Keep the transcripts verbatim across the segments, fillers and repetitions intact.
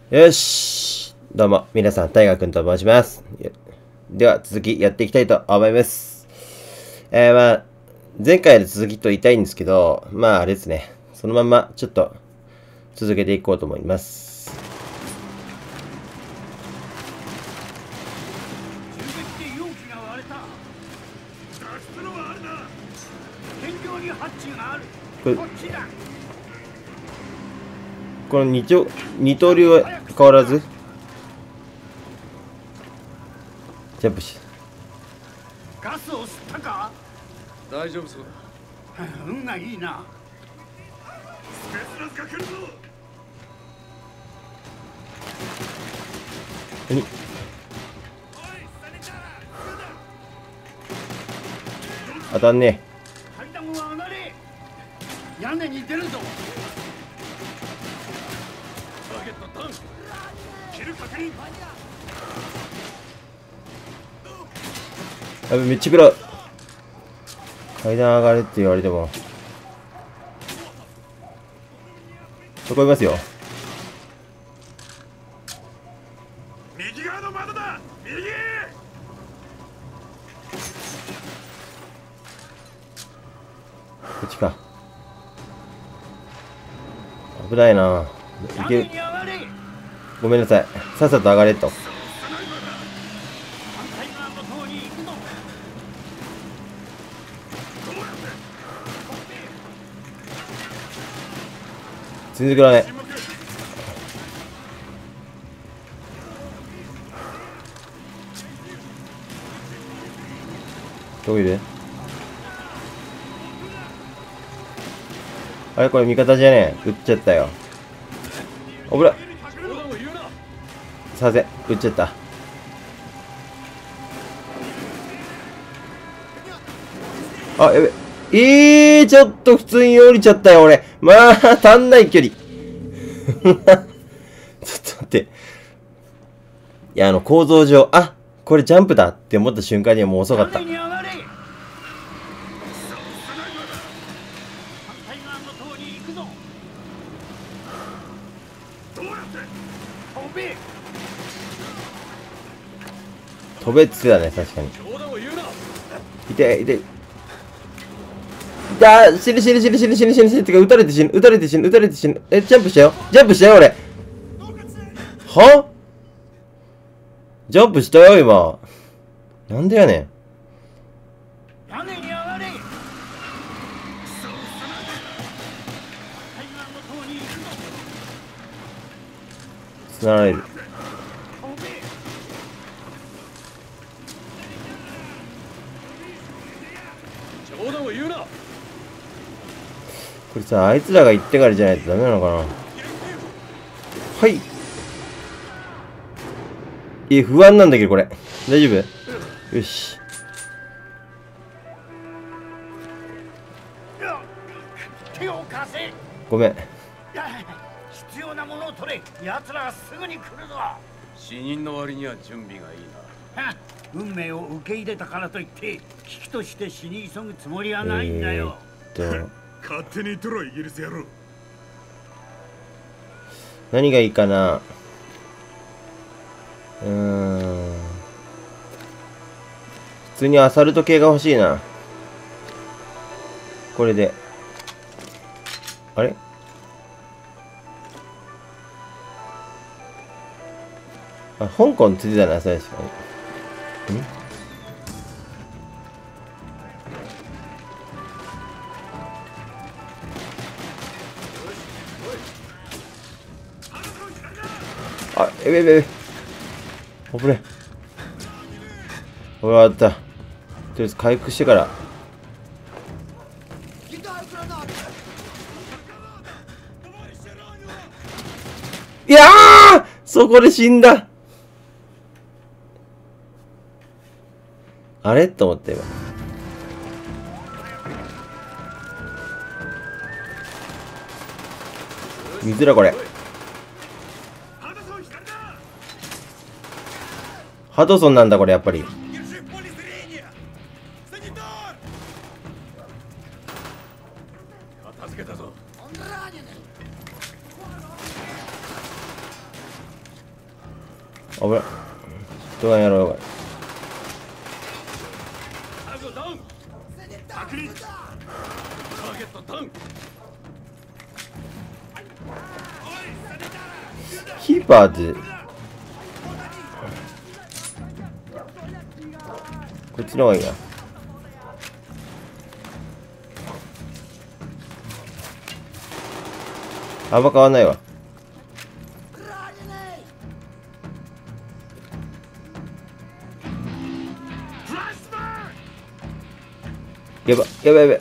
よし。どうも、皆さん、大河くんと申します。では、続きやっていきたいと思います。えー、まあ、前回の続きと言いたいんですけど、まあ、あれですね。そのまま、ちょっと、続けていこうと思います。これ、この二丁、二刀流は変わらずジャンプし。 ガスを吸ったか？ 大丈夫そうだ。 運がいいな。 スペースラスが来るぞ。 何？当たんね階段を上がれ。屋根に出るぞ。 ターゲットダウン。キル確認。 え。やべ、めっちゃ食らう。階段上がれって言われても。そこいますよ。 右側の窓だ。右。 こっちか。危ないな。いける。ごめんなさい。さっさと上がれと。全然食らね。どこいる？あれこれ味方じゃねえ。撃っちゃったよ。おぶら。させ、撃っちゃった。あ、やべ。えー、ちょっと普通に降りちゃったよ、俺。まあ、足んない距離。ちょっと待って。いや、あの、構造上、あ、これジャンプだって思った瞬間にはもう遅かった。飛べっつってたね、確かに。いて、いて。いた、死ぬ死ぬ死ぬ死ぬ死ぬ死ぬ死ぬってか、撃たれて死ぬ、撃たれて死ぬ、撃たれて死ぬ。え、ジャンプしたよジャンプしたよ、俺。は？ジャンプしたよ、今。なんでやねん。つながれる。 冗談を言うな。 これさ、あいつらが行ってからじゃないとダメなのかな。はい。え、不安なんだけど、これ。大丈夫？よし。ごめん。 必要なものを取れ。奴らはすぐに来るぞ。 死人の割には準備がいいな。 運命を受け入れたからといって危機として死に急ぐつもりはないんだよ。 えー、っと勝手に言ってろ、イギリス野郎。 何がいいかな。うーん。普通にアサルト系が欲しいな。これで。あれ？あ、香港ついてたな、確かに。ん？あ、えべえべえべ。危ねえ。終わった。とりあえず回復してから。いやー！そこで死んだ。あれと思った今。水だこれ。ハドソンなんだこれやっぱり。 助けたぞ。 危ない。どうやろう。 ターゴダウン確認ターゲットダウンキーパーってこっちの方がいいな。あんま変わんないわ。やばやばやば。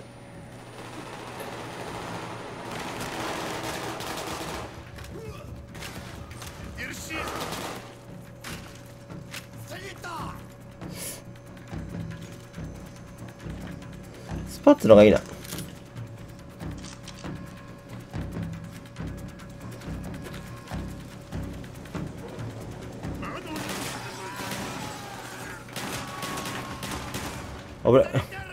スパッツの方がいいな。危ない。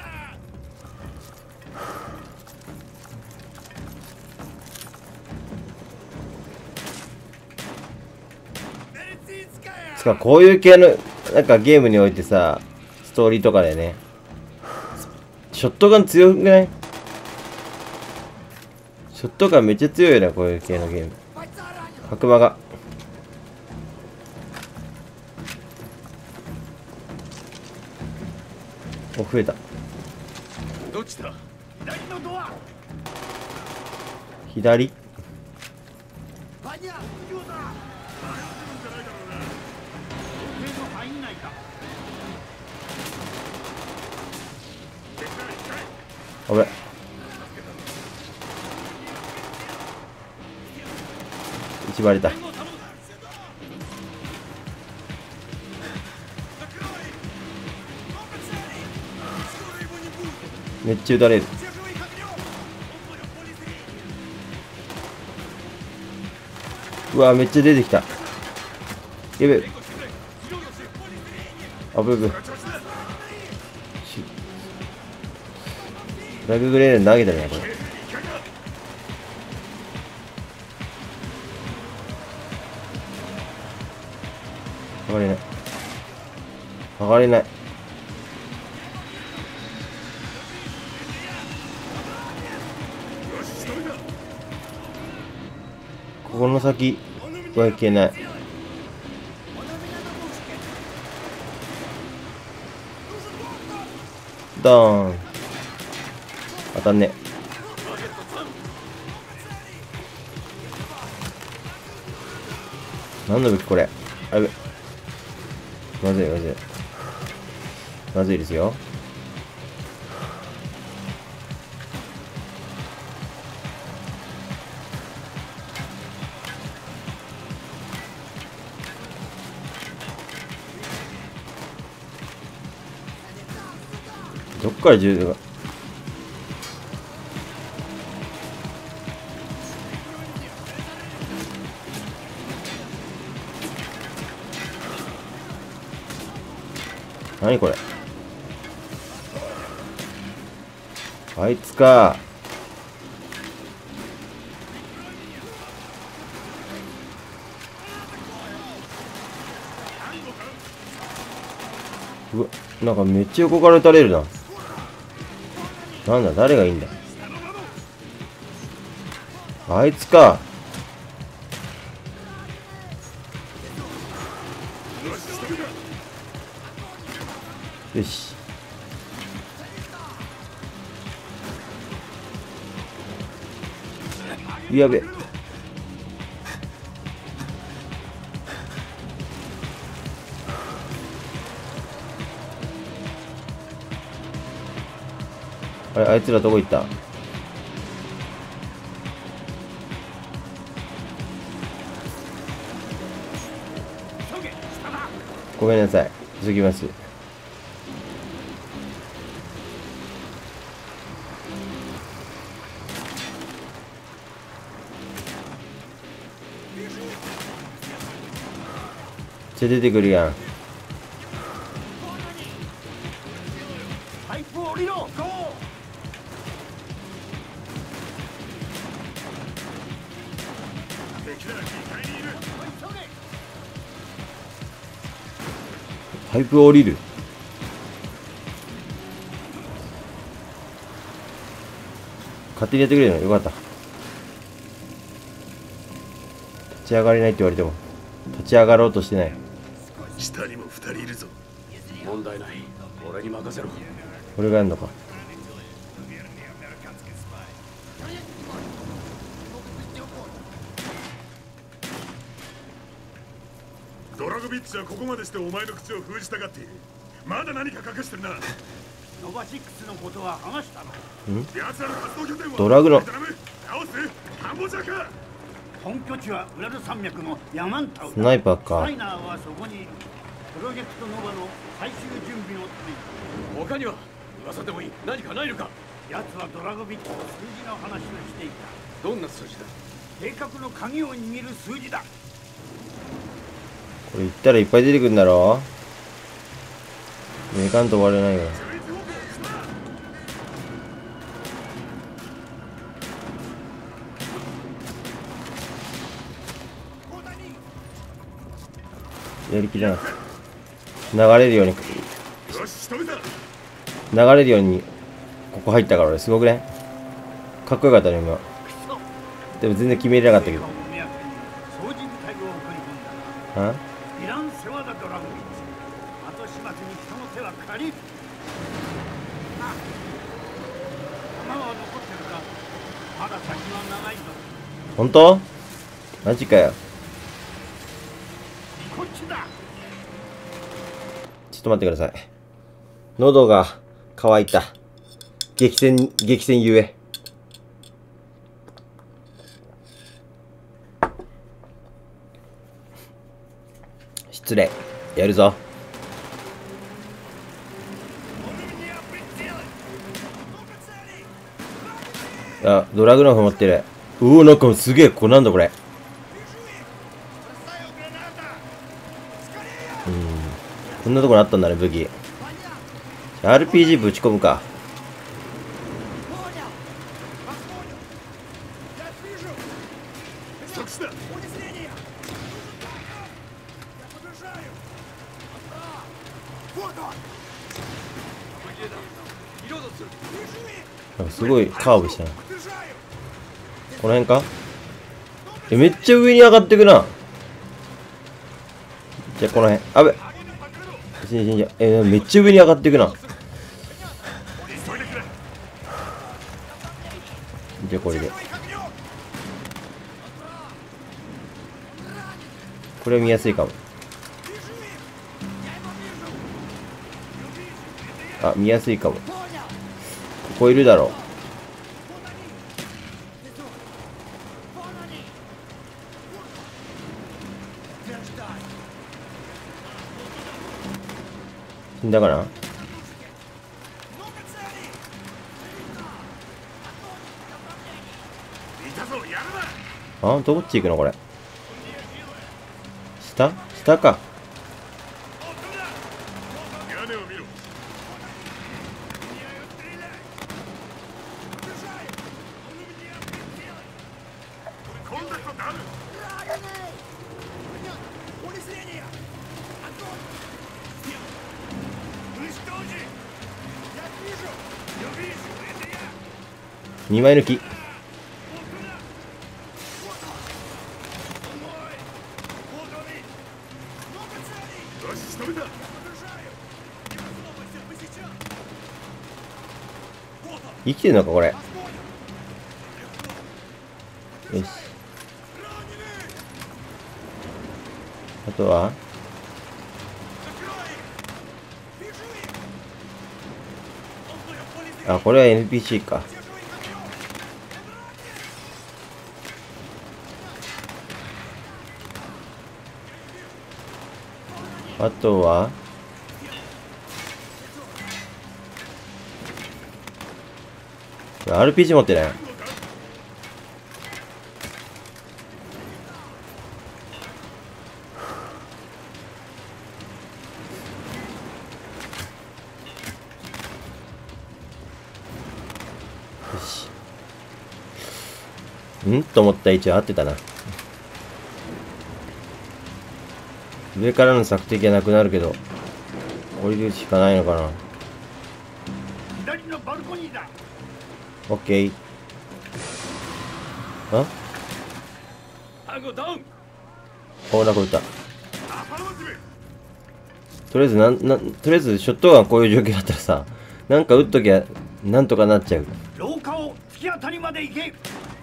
つかこういう系のなんかゲームにおいてさ、ストーリーとかでね、ショットガン強くない？ショットガンめっちゃ強いよね、こういう系のゲーム。角間がお、増えた。 どっちだ左のドア左バニャ行だ入んないか。 危ない。一割れた。めっちゃ撃たれる。うわめっちゃ出てきた。やべえ。あぶぶ。ラググレード投げたねこれ。上がれない。上がれない。ここの先はいけない。ドーン。当たんね。何の武器これ。あべ。まずいまずい。まずいですよ。どっから銃が。何これ。あいつか。うわ、なんかめっちゃ横から撃たれるな。なんだ、誰がいいんだ。あいつか。よし。やべ。あれ、あいつらどこ行った？ごめんなさい。急ぎます。めっちゃ出てくるやん。 パイプを降りろ。ゴー。 敵なら機体にいる。 パイプ降りる。勝手にやってくれるのよかった。立ち上がれないって言われても立ち上がろうとしてない。 下にも二人いるぞ。問題ない。俺に任せろ。 俺がやるのか。 ドラゴビッチはここまでしてお前の口を封じたがっている。まだ何か隠してるな。 ノバシックスのことは話したの。 奴らの活動拠点はドラグの倒すカンボジアか。 本拠地はウラル山脈のヤマンタウン。 スナイパーか。 スタイナーはそこにいる。プロジェクトノバの最終準備のために。 他には噂でもいい。何かないのか。 奴はドラゴビッチと数字の話をしていた。 どんな数字だ。 計画の鍵を握る数字だ。 これ言ったらいっぱい出てくるんだろ。メカンと終われないよ。やりきれない。流れるように流れるようにここ入ったから俺すごくね。かっこよかったね今。でも全然決めれなかったけど。あ？ イラン世話だドラゴビッチ。後始末に人の手は借りる。あ、弾は残ってるか。まだ先は長いぞ。 本当？マジかよ。 こっちだ。 ちょっと待ってください。喉が渇いた。激戦激戦ゆえ。失礼。やるぞ。あ、ドラグノフ持ってる。うお、なんかすげえ。これなんだこれ。うん。こんなとこにあったんだね、武器。アールピージー ぶち込むか。なんかすごいカーブしたな。この辺か。え、めっちゃ上に上がってくな。じゃあこの辺。あべ。死んじゃ死んじゃ。え、めっちゃ上に上がってくな。じゃあこれで。これは見やすいかも。あ、見やすいかも。ここいるだろう。死んだかな。あ、どっち行くのこれ。下下か。にまい抜き。生きてるのかこれ。よし。あとはあ、これは エヌピーシー か。あとはアールピージー 持ってない。よし。んと思った位置は合ってたな。上からの索敵はなくなるけど降りるしかないのかな。 左のバルコニーだ。 オッケー。あ、 タゴダウン。 お、なんか撃った。 アパローチメ。 とりあえずなんなんとりあえずショットガンこういう状況だったらさ、なんか撃っときゃなんとかなっちゃう。 廊下を突き当たりまで行け。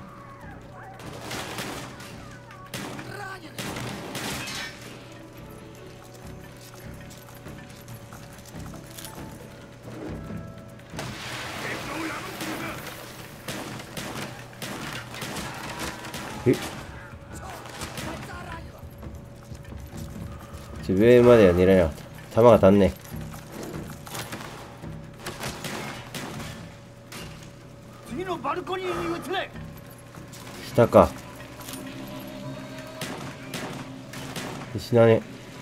え、ちょ上までは狙えなかった。弾が足んね次のバルコニーに移れ。 え。下か。死なね。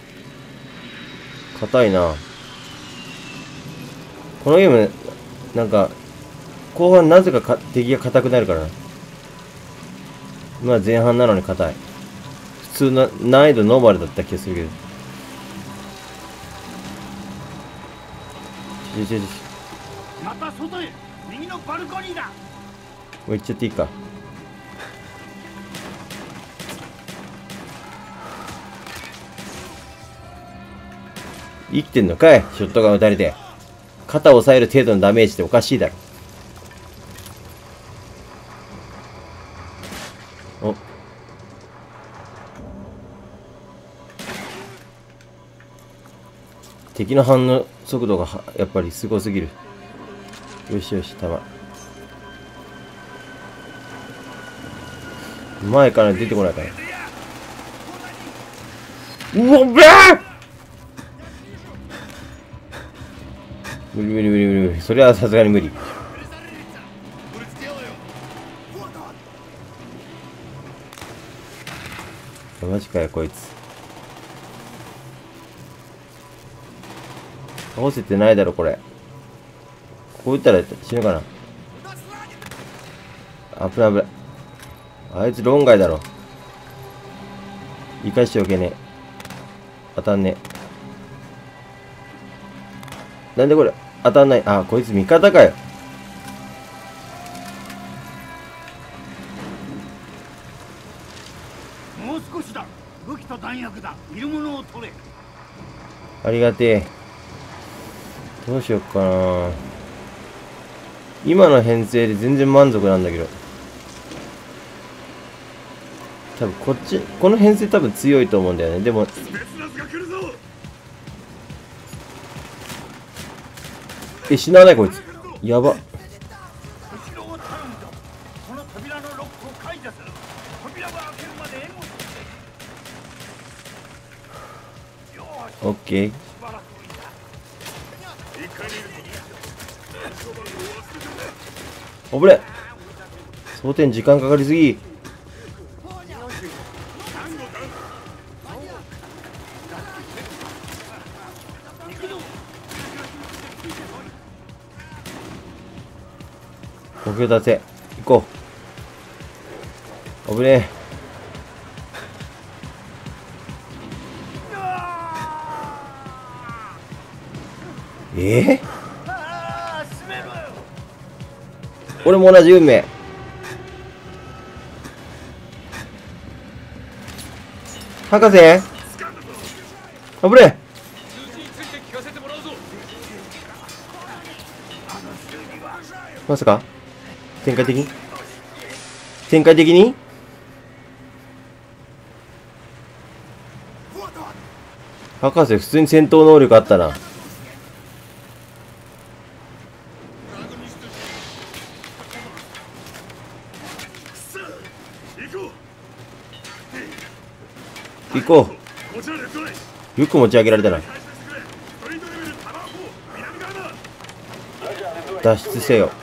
硬いな。このゲームなんか後半なぜかか敵が硬くなるからな。まあ前半なのに硬い。普通の難易度ノーマルだった気がするけど。ちょちょちょ。 また外へ。右のバルコニーだ。 もう行っちゃっていいか。生きてんのかい、ショットガン撃たれて。肩を押さえる程度のダメージっておかしいだろ。お、敵の反応速度がはやっぱりすごすぎる。よしよし、弾前から出てこないから。うわっべー、無理無理無理無理無理。それはさすがに無理。マジかよこいつ。倒せてないだろこれ。ここ撃ったら死ぬかな。危ない危ない。あいつ論外だろ。生かしておけねえ。当たんねえ。なんでこれ当たんない。あ、こいつ味方かよ。 もう少しだ。武器と弾薬だ。いるものを取れ。 ありがてえ。どうしよっかな。今の編成で全然満足なんだけど。多分こっち、この編成多分強いと思うんだよね。でも、え、死なないこいつ。やば。 後ろを頼むぞ。この扉のロックを解除する。扉が開けるまで援護してくれ。よーし。 オッケー。 しばらくいた。 おぶれ。装填時間かかりすぎ。呼吸立て。行こう。おぶれ。えー、 ああ、閉めろよ。 俺も同じ運命。博士あぶれ。まさか展開的に展開的に博士普通に戦闘能力あったな。行こう。よく持ち上げられたな。脱出せよ。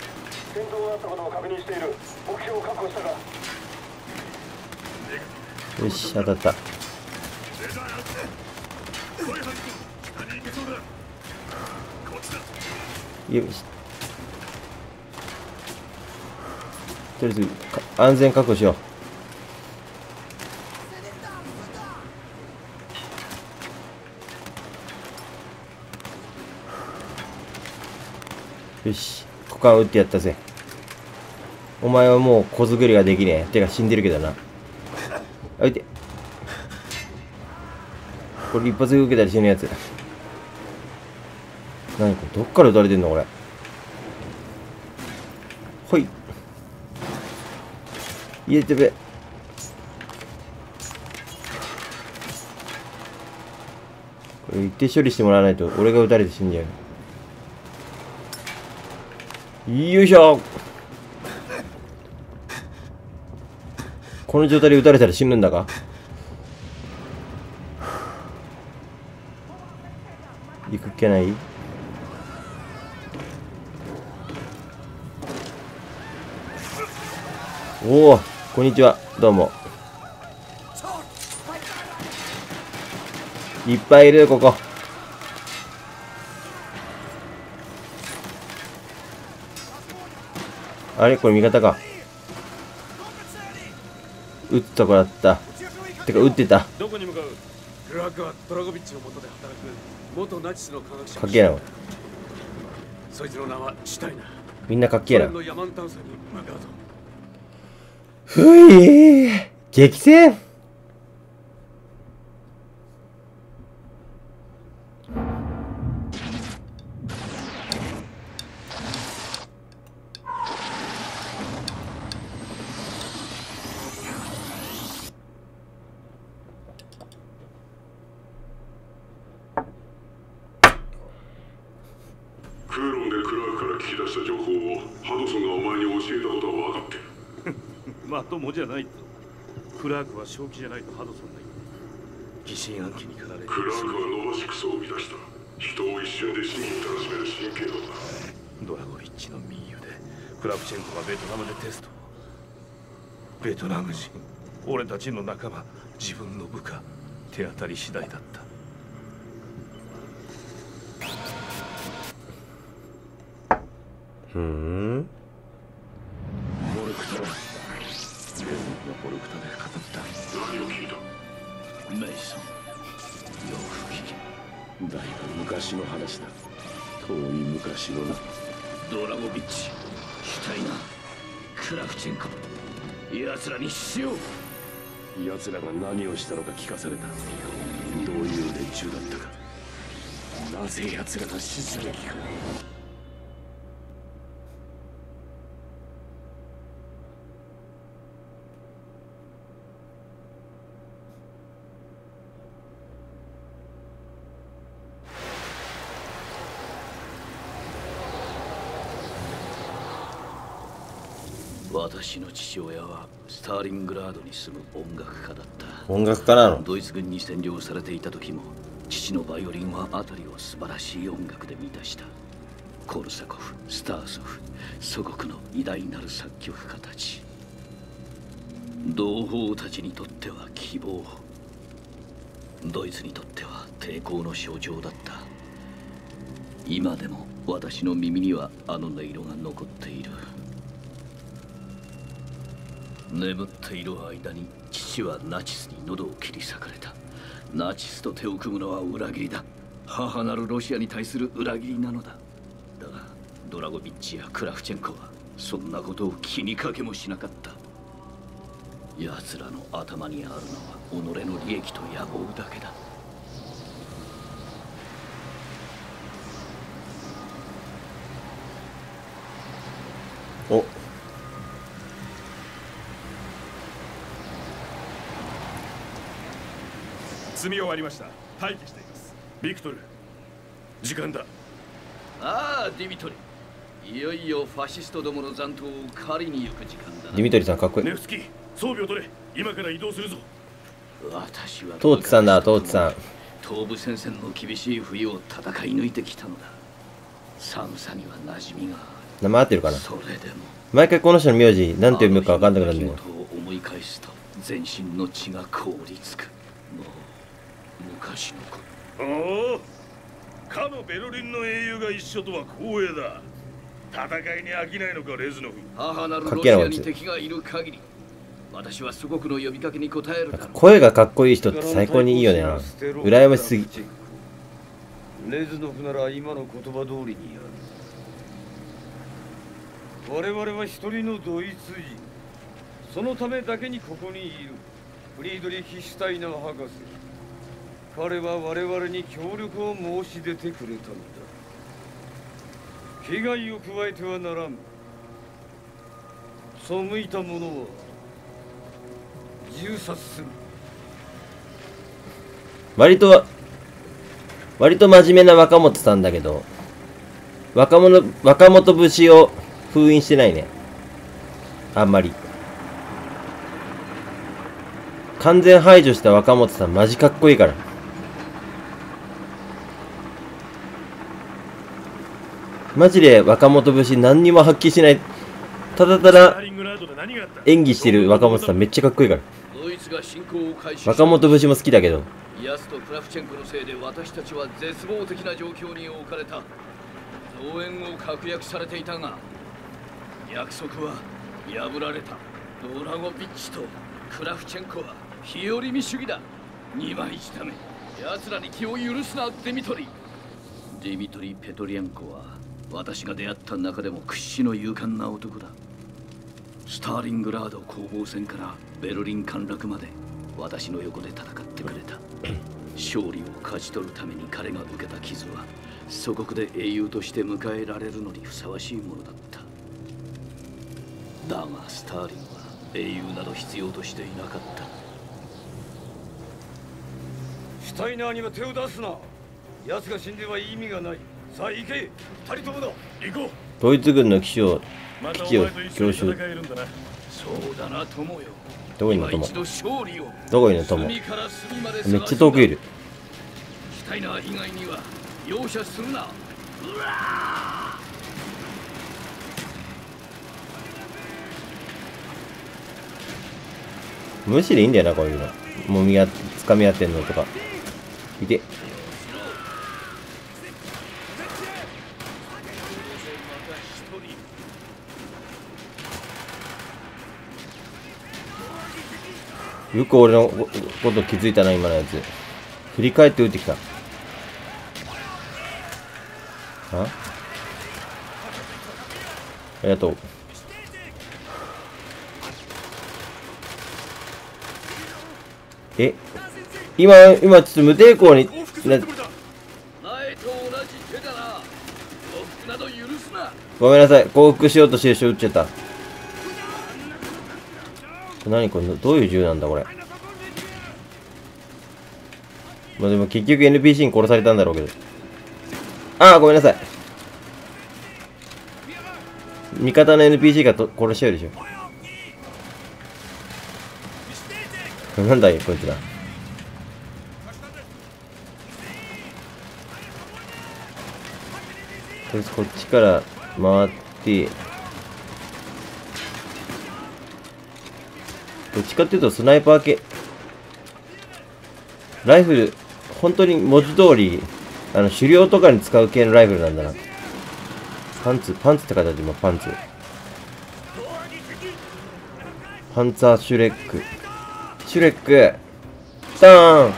よし、当たった。よし。とりあえず安全確保しよう。 よし、股間打ってやったぜ。お前はもう小作りができねえ。てか死んでるけどな。あいて。これ一発受けたり死ぬやつ。何これ、どっから撃たれてんのこれ。ほい。入れてべ。これ一定処理してもらわないと俺が撃たれて死んじゃう。よいしょ。この状態で撃たれたら死ぬんだか。行くっけない。おお、こんにちは。どうも。いっぱいいるここ。あれこれ味方か。撃った子だった。てか撃ってた。 どこに向かう？クラークはドラゴビッチの下で働く元ナチスの科学者。 かっけえな。 そいつの名はシュタイナー。 みんなかっけえな。 の山探査に向かうぞ。 ふいー、激戦。 クーロンでクラークから聞き出した情報をハドソンがお前に教えたことは分かってる。 まともじゃないと。クラークは正気じゃないとハドソンが言う。 疑心暗鬼に駆られクラークはノバシクスを生み出した。人を一瞬で死に至らしめる神経毒だ。 ドラゴビッチの民友でクラプチェンコがベトナムでテストを。ベトナム人、俺たちの仲間、自分の部下、手当たり次第だった。 ふーん。 ボルクタ、レズンがボルクタで語った。 何を聞いた？ メイソン、よく聞け。だいぶ昔の話だ。遠い昔のな。ドラゴビッチ、シュタイナー、クラフチェンコ、奴らに死を。奴らが何をしたのか聞かされた。どういう連中だったか。なぜ奴らが死すべきか。私の父親はスターリングラードに住む音楽家だった。 音楽家なの？ ドイツ軍に占領されていた時も父のバイオリンは辺りを素晴らしい音楽で満たした。コルサコフ、スターソフ、祖国の偉大なる作曲家たち、同胞たちにとっては希望、ドイツにとっては抵抗の象徴だった。今でも私の耳にはあの音色が残っている。眠っている間に父はナチスに喉を切り裂かれた。ナチスと手を組むのは裏切りだ。母なるロシアに対する裏切りなのだ。だがドラゴビッチやクラフチェンコはそんなことを気にかけもしなかった。奴らの頭にあるのは己の利益と野望だけだ。 お、 積み終わりました。待機しています。ビクトル、時間だ。 ああ、ディミトリ。いよいよファシストどもの残党を狩りに行く時間だな。 ディミトリさんかっこいい。 ネフスキー、装備を取れ。今から移動するぞ。 私はトーツさんだ、トーツさん。 東部戦線の厳しい冬を戦い抜いてきたのだ。寒さには馴染みがある。 名前合ってるかな？ それでも毎回この人の名字なんて読むか分かんなくなるんだよ。 思い返すと全身の血が凍りつく。もう昔のこと。 おお、かのベルリンの英雄が一緒とは光栄だ。戦いに飽きないのか、レズノフ。 母なるロシアに敵がいる限り、私は祖国の呼びかけに応えるだろう。 声がかっこいい人って最高にいいよね。羨ましすぎ。 レズノフなら今の言葉通りにやる。 我々は一人のドイツ人。そのためだけにここにいるフリードリヒ・シュタイナー博士。彼は我々に協力を申し出てくれたのだ。危害を加えてはならん。背いた者は銃殺する。 割と、割と真面目な若本さんだけど、若者、若本節を封印してないね。あんまり。完全排除した若本さんマジかっこいいから。マジで若本節何にも発揮しない。ただただ演技してる若本さんめっちゃかっこいいから。若本節も好きだけど。 ヤスとクラフチェンコのせいで私たちは絶望的な状況に置かれた。増援を確約されていたが、約束は破られた。ドラゴビッチとクラフチェンコは日和見主義だ。二枚一ため。奴らに気を許すな、デミトリ。デミトリ・ペトリアンコは私が出会った中でも屈指の勇敢な男だ。スターリングラード攻防戦からベルリン陥落まで私の横で戦ってくれた。勝利を勝ち取るために彼が受けた傷は祖国で英雄として迎えられるのにふさわしいものだった。だがスターリンは英雄など必要としていなかった。 シュタイナーには手を出すな。奴が死んでは意味がない。さあ行け、二人ともだ。行こう。 ドイツ軍の基地を基地を強襲。 そうだな、友よ。 どこにいるの友。どこにいるの友。めっちゃ遠くいる。 シュタイナー以外には容赦するな。うわ無視でいいんだよな、こういうの。もみあ、掴み合ってんのとか。いて。よく俺のこと気づいたな、今のやつ。振り返って撃ってきた。あありがとう。え今、今ちょっと無抵抗にな。ごめんなさい、降伏しようとしてる人撃っちゃった。何これ、どういう銃なんだこれ。まあでも結局 エヌピーシー に殺されたんだろうけど。ああ、ごめんなさい。味方の エヌピーシー がと殺しちゃうでしょ。なんだいこいつら。とりあえずこっちから回って、どっちかっていうとスナイパー系。ライフル、本当に文字通り、あの、狩猟とかに使う系のライフルなんだな。パンツ、パンツって書いてある今、パンツ。パンツァーシュレック。シュレック。ダーン。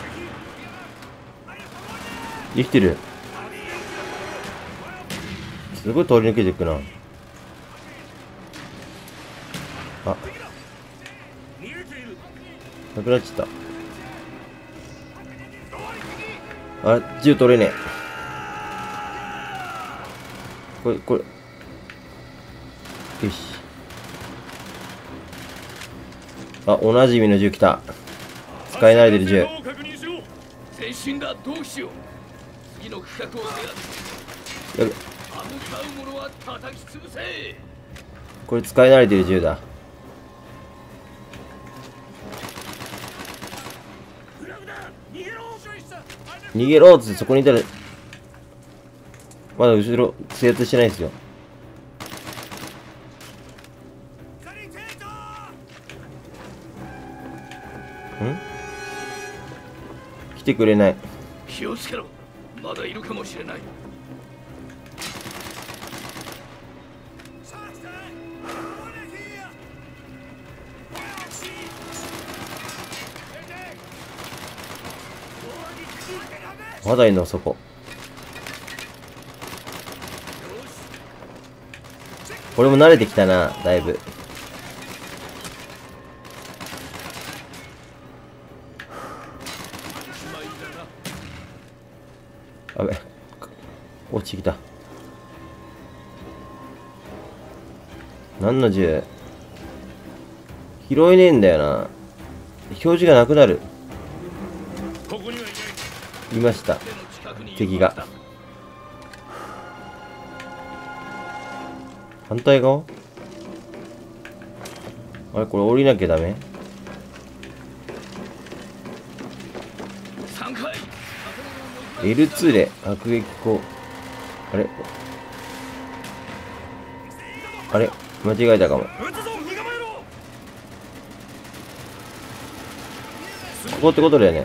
生きてる。すごい通り抜けていくな。あ。なくなっちゃった。あ、銃取れねえ。これ、これ。よし。あ、おなじみの銃来た。使い慣れてる銃。 前進だ、どうしよう。次の区画を制圧。やる。 これ使い慣れてる銃だ。逃げろーってそこにいたらまだ後ろ制圧してないですよ。ん来てくれない。 気をつけろ、まだいるかもしれない。 まだいんのそこ。 これも慣れてきたな、だいぶ。あべ、落ちてきた。何の銃？拾えねえんだよな。表示がなくなる。 ここにはいない。 いました。敵が。反対側？あれこれ降りなきゃダメ？エルツー で迫撃砲。あれあれ間違えたかも。ここってことだよね。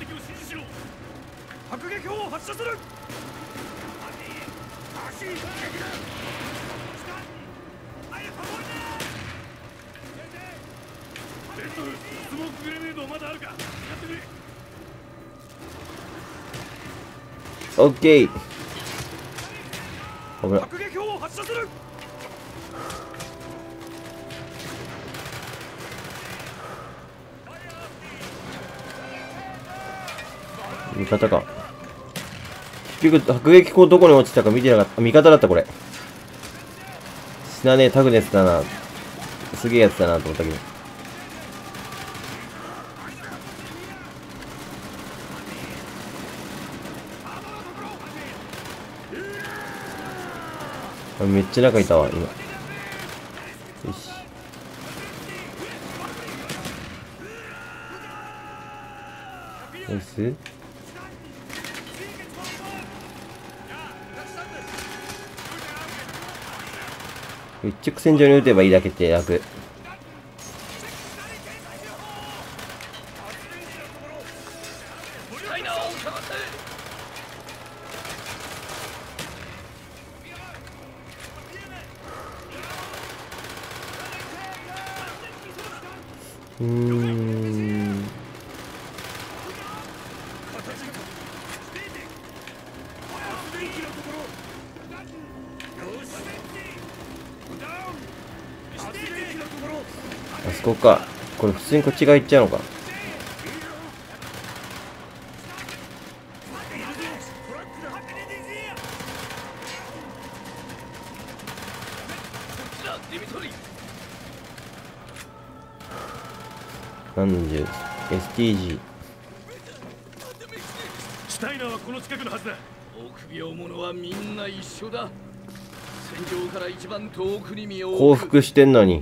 オッケー。危ない。味方か。結局迫撃砲どこに落ちたか見てなかった。味方だったこれ。死なねえタグネスだな。すげえやつだなと思ったけど。めっちゃ中いたわ今。よし。ナイス。一直線上に撃てばいいだけって楽。うーん。あそこか。これ普通にこっち側行っちゃうのか。何の銃？ エスティージー。 シュタイナーはこの近くのはずだ。 臆病者はみんな一緒だ。戦場から一番遠くに身を置く。 降伏してんのに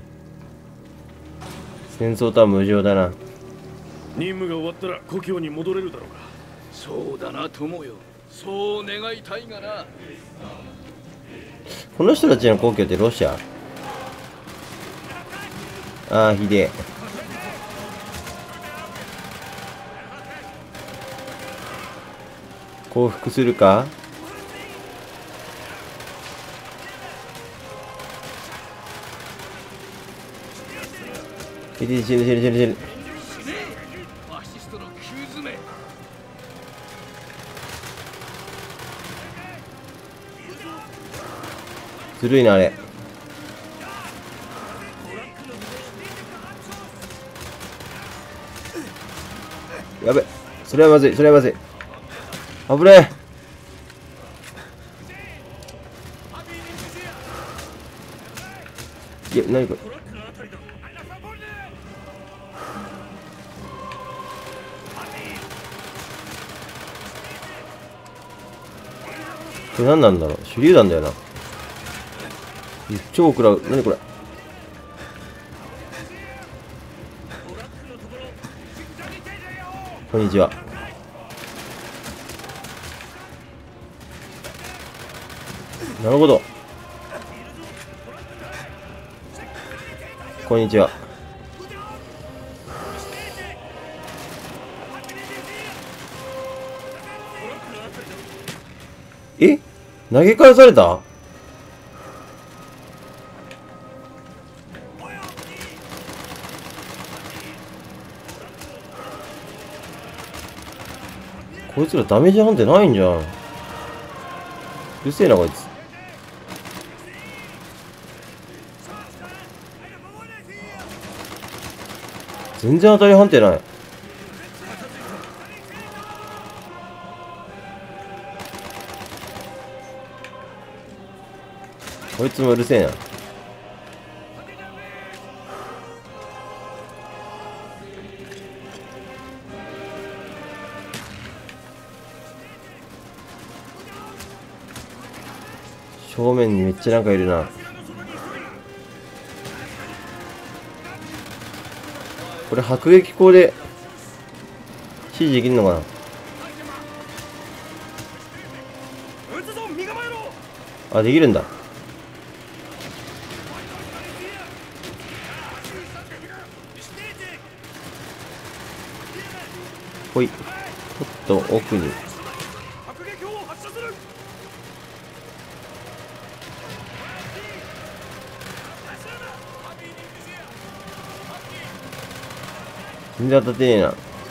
戦争とは無情だな。 任務が終わったら故郷に戻れるだろうか。 そうだな友よ、そう願いたいがな。 この人たちの故郷ってロシア？ああひでえ。降伏するか？死ぬ死ぬ死ぬ死ぬ死ぬ。 ファシストの急詰め。 ずるいなあれ。やべ、それはまずい、それはまずい。危ねえ。いや、なにこれ。これ何なんだろう。手榴弾だよな。超食らう。なにこれ。こんにちは。なるほど。こんにちは。え？投げ返された？こいつらダメージ判定ないんじゃん。うるせえなこいつ。 全然当たり判定ない。こいつもうるせえな。正面にめっちゃなんかいるな。これ迫撃砲で指示できるのかな。あ、できるんだ。ほい。ちょっと奥に。全然当たってねえな。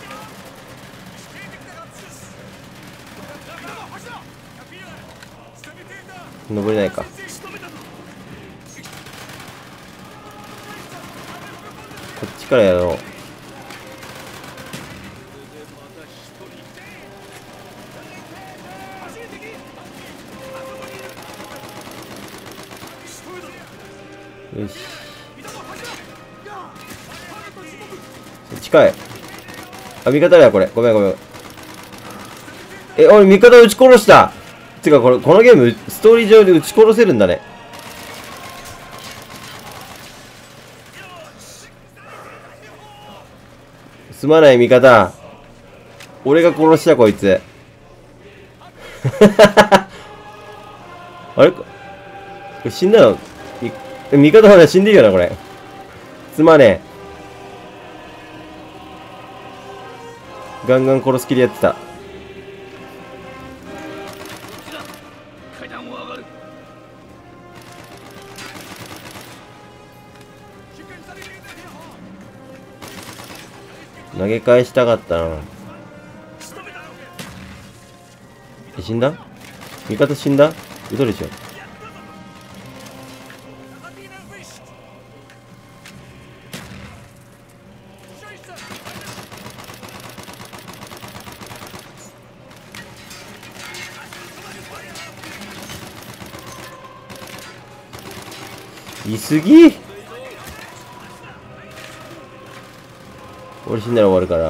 登れないか。こっちからやろう。よし。近い。あ、味方だよ、これ。ごめんごめん。え、俺味方撃ち殺した。てか、これ、このゲーム、ストーリー上で撃ち殺せるんだね。すまない味方。俺が殺した、こいつ。あれこれ死んだの？味方まだ死んでるよな、これ。すまねえ。ガンガン殺す気でやってた。投げ返したかったな。え、死んだ？味方死んだ？嘘でしょ。いすぎ。俺死んだら終わるから。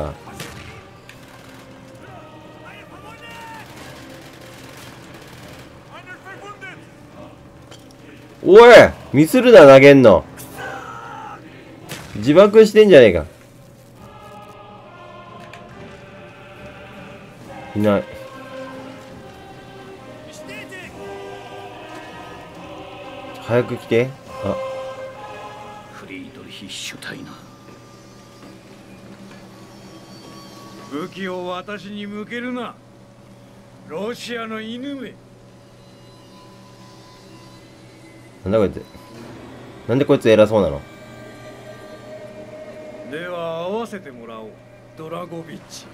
おい、ミスるな、投げんの。自爆してんじゃねえか。いない。早く来て。あ、 フリードリヒ・シュタイナー。 武器を私に向けるな、ロシアの犬め。 なんだこいつ。なんでこいつ偉そうなの。 では会わせてもらおう、ドラゴビッチ。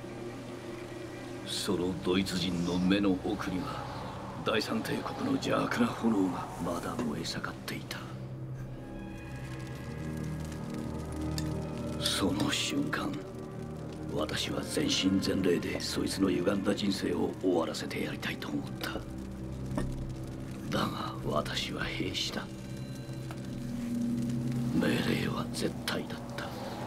そのドイツ人の目の奥には第三帝国の邪悪な炎がまだ燃え盛っていた。その瞬間、私は全身全霊でそいつの歪んだ人生を終わらせてやりたいと思った。だが私は兵士だ。命令は絶対だった。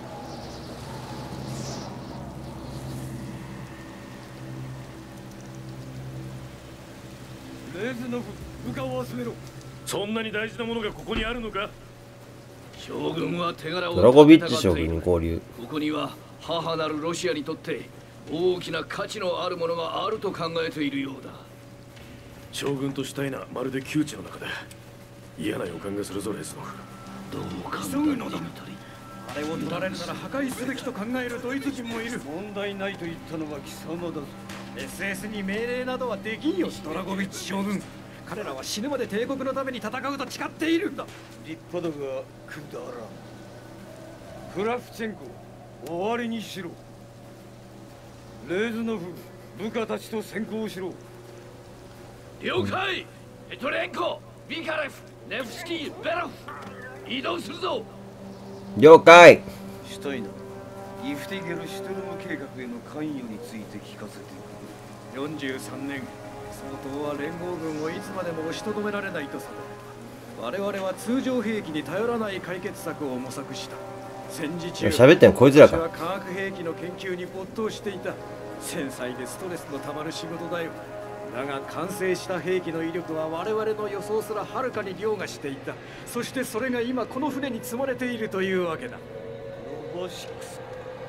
レズノフ、部下を集めろ。 そんなに大事なものがここにあるのか。 将軍は手柄をドラゴビッチ将軍に合流。 ここには母なるロシアにとって大きな価値のあるものがあると考えているようだ。 将軍としたいな、まるで窮地の中だ。嫌な予感がするぞ、レズノフ。 どうか急ぐのだ。あれを取られるなら破壊すべきと考えるドイツ人もいる。問題ないと言ったのは貴様だぞ。 エスエス に命令などはできんよ、ドラゴビッチ将軍。彼らは死ぬまで帝国のために戦うと誓っているんだ。立派だがくだらん。クラフチェンコ、終わりにしろ。レズノフ、部下たちと先行しろ。 了解。ペトレンコ、ビカレフ、ネフスキー、ベロフ、移動するぞ。 了解。 シュタイナー、 ギフティゲル・シュトルム計画への関与について聞かせてくれ。 よんじゅうさんねん、総統は連合軍をいつまでも押しとどめられないと定め、我々は通常兵器に頼らない解決策を模索した。戦時中、 喋ってんのこいつらか。 私は化学兵器の研究に没頭していた。繊細でストレスのたまる仕事だよ。だが完成した兵器の威力は我々の予想すらはるかに凌駕していた。そしてそれが今この船に積まれているというわけだ。 ロボシックス。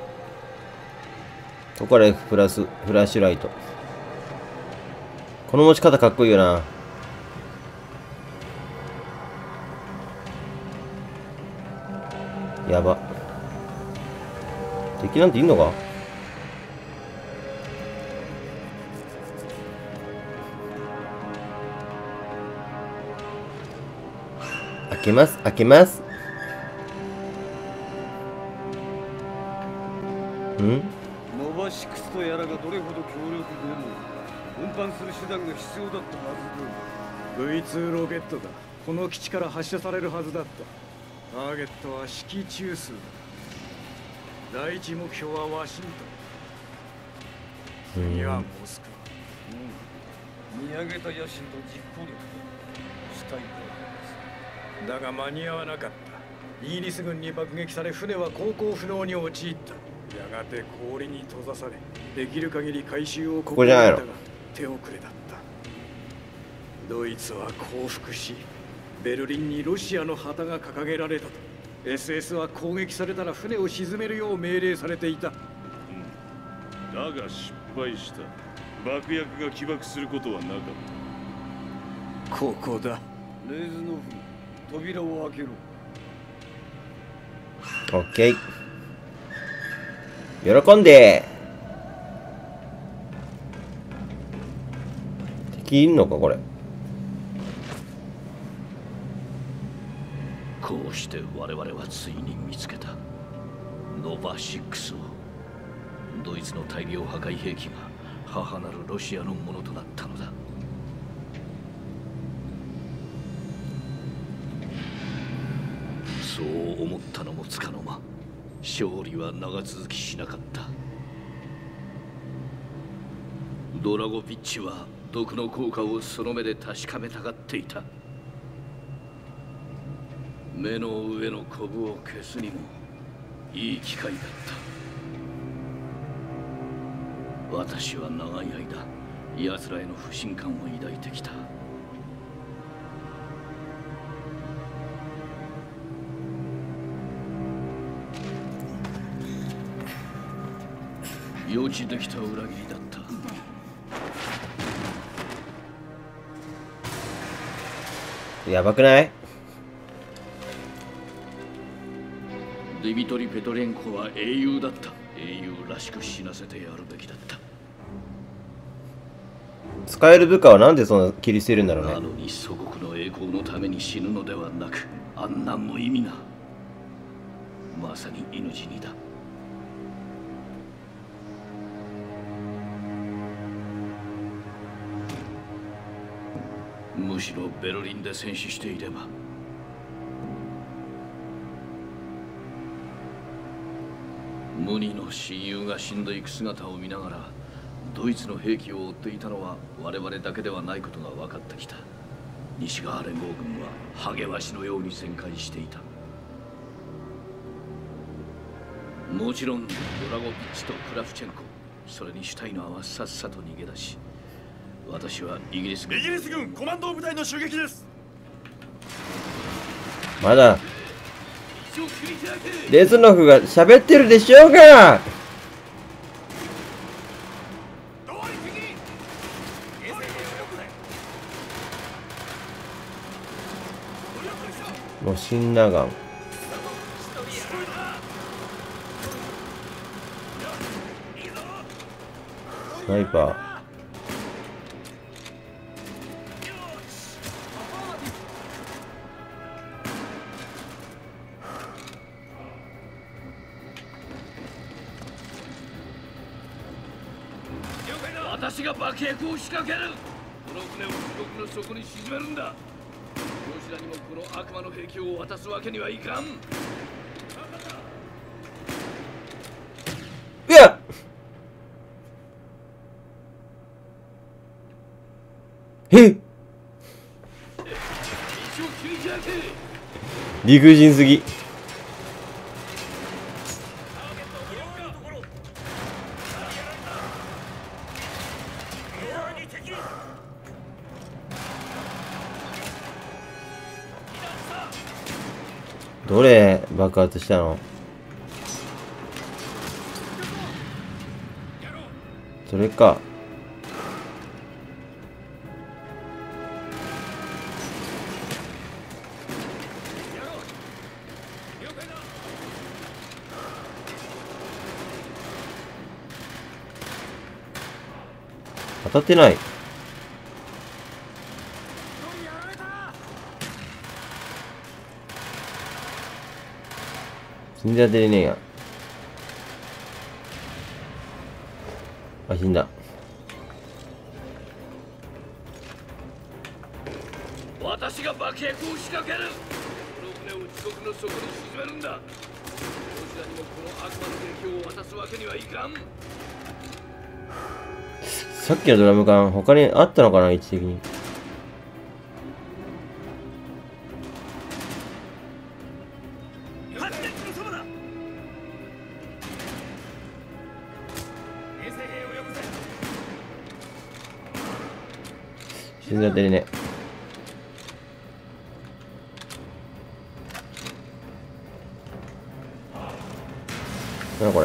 ここから F プラスフラッシュライト。この持ち方かっこいいよな。やば。敵なんていんのか。開けます開けます。ん？ ノバシックスとやらがどれほど強力でも運搬する手段が必要だったはずだ。 ブイツー ロケットだ。この基地から発射されるはずだった。ターゲットは指揮中枢だ。第一目標はワシントン、次はモスクうん、見上げた野心と実行力だ。したいワ。だが間に合わなかった。イギリス軍に爆撃され船は航行不能に陥った。やがて氷に閉ざされ、できる限り回収を試みたが手遅れだった。ドイツは降伏し、ベルリンにロシアの旗が掲げられたと。 エスエス は攻撃されたら船を沈めるよう命令されていた。 うん、だが失敗した。爆薬が起爆することはなかった。 ここだ。 レーズノフ、扉を開けろ。 オッケー。喜んで。敵いんのかこれ。 こうして我々はついに見つけたノバシックスを。ドイツの大量破壊兵器が母なるロシアのものとなったのだ。そう思ったのもつかの間、勝利は長続きしなかった。ドラゴビッチは毒の効果をその目で確かめたがっていた。目の上のコブを消すにもいい機会だった。私は長い間奴らへの不信感を抱いてきた。予知できた裏切りだった。 やばくない？ デミトリ・ペトレンコは英雄だった。英雄らしく死なせてやるべきだった。 使える部下はなんでそんな切り捨てるんだろうね。 なのに祖国の栄光のために死ぬのではなく、あんなんの意味がまさに犬死にだ。むしろベルリンで戦死していれば、ムニの親友が死んでいく姿を見ながらドイツの兵器を追っていたのは我々だけではないことが分かってきた。西側連合軍はハゲワシのように旋回していた。もちろんドラゴビッチとクラフチェンコ、それにシュタイナーはさっさと逃げ出し、私はイギリス軍イギリス軍コマンド部隊の襲撃です。 まだレズノフが喋ってるでしょうが。ロシンナガン、スナイパー。 私が爆薬を仕掛ける。この船を地獄の底に沈めるんだ。どちらにもこの悪魔の兵器を渡すわけにはいかん。 いやえ理不尽すぎ。どれ爆発したの？それか。当たってない。全然当てれねえや。あ、死んだ。 私が爆薬を仕掛ける。この船を地獄の底に沈めるんだ。どちらにもこの悪魔の提供を渡すわけにはいかん。 さっきのドラム缶他にあったのかな、位置的に。全然当てれねえ。なにこれ。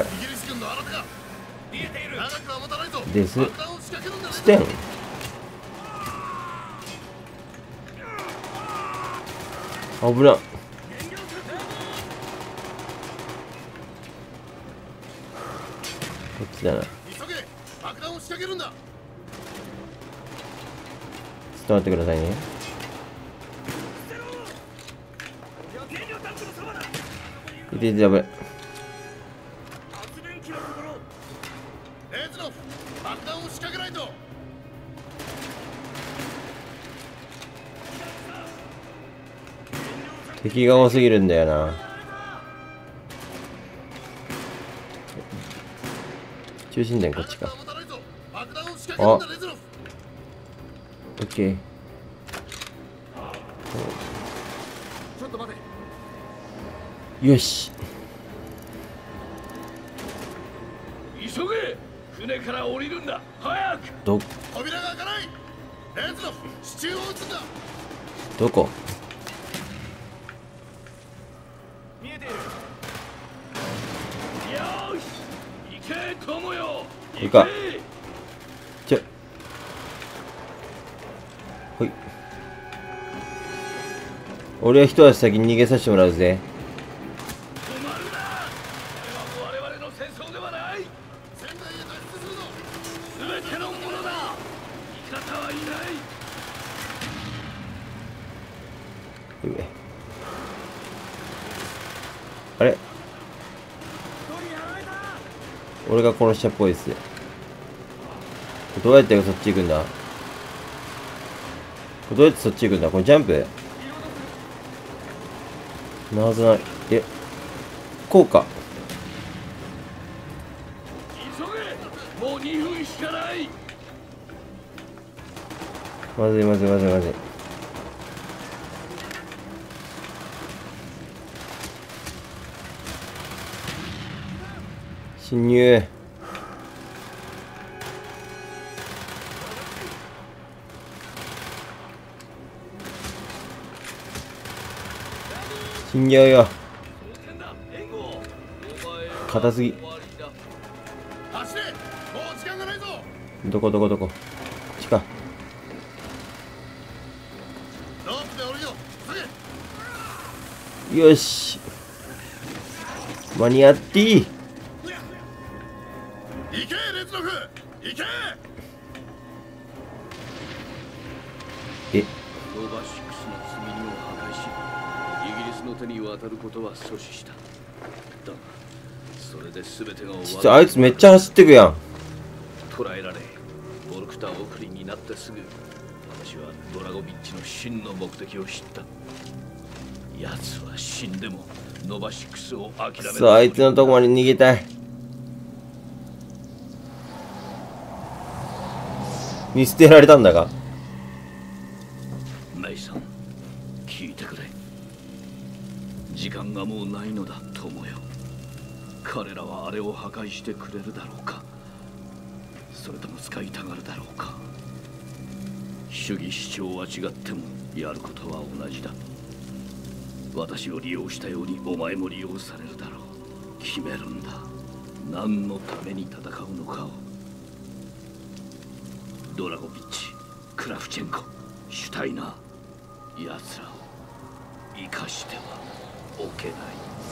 です。ステン。危な。こっちだな。ちょっと待ってくださいね。いていてやばい。敵が多すぎるんだよな。中心点こっちか。あ、オッケー。よし。 急げ。船から降りるんだ。早く。 ど。 扉が開かない。レズノフ、支柱を撃つんだ。 どこ？ 見えている。よし。行け友よ。 行くか。ちょ。ほい。俺は一足先に逃げさせてもらうぜ。 止まるな。これは我々の戦争ではない。 船内へ脱出するぞ。 すべてのものだ。味方はいない。 上。あれ？俺が殺したっぽいです。どうやってそっち行くんだ？どうやってそっち行くんだ？これジャンプ？なはずない。え、こうか。 急げ。もうにふんしかない。 まずいまずいまずいまずい。侵入。死んじゃうよ。硬すぎ。 走れ。もう時間がないぞ。 どこどこどこ。こっちか。 ロープで降りよう。急げ。 よし。間に合っていい。 行けレズノフ。行け。 え。 ノバシックスの積み荷を破壊し、イギリスの手に渡ることは阻止した。だが、それで全てが終わる。 ちょあいつめっちゃ走ってくやん。 捕らえられ、ボルクター送りになってすぐ、私はドラゴビッチの真の目的を知った。奴は死んでもノバシックスを諦めない。 そう、あいつのとこまで逃げたい。 見捨てられたんだが。 メイさん、聞いてくれ。時間がもうないのだ、友よ。彼らはあれを破壊してくれるだろうか、それとも使いたがるだろうか。主義主張は違ってもやることは同じだ。私を利用したようにお前も利用されるだろう。決めるんだ、何のために戦うのかを。ドラゴビッチ、クラフチェンコ、シュタイナー、奴らを生かしてはおけない。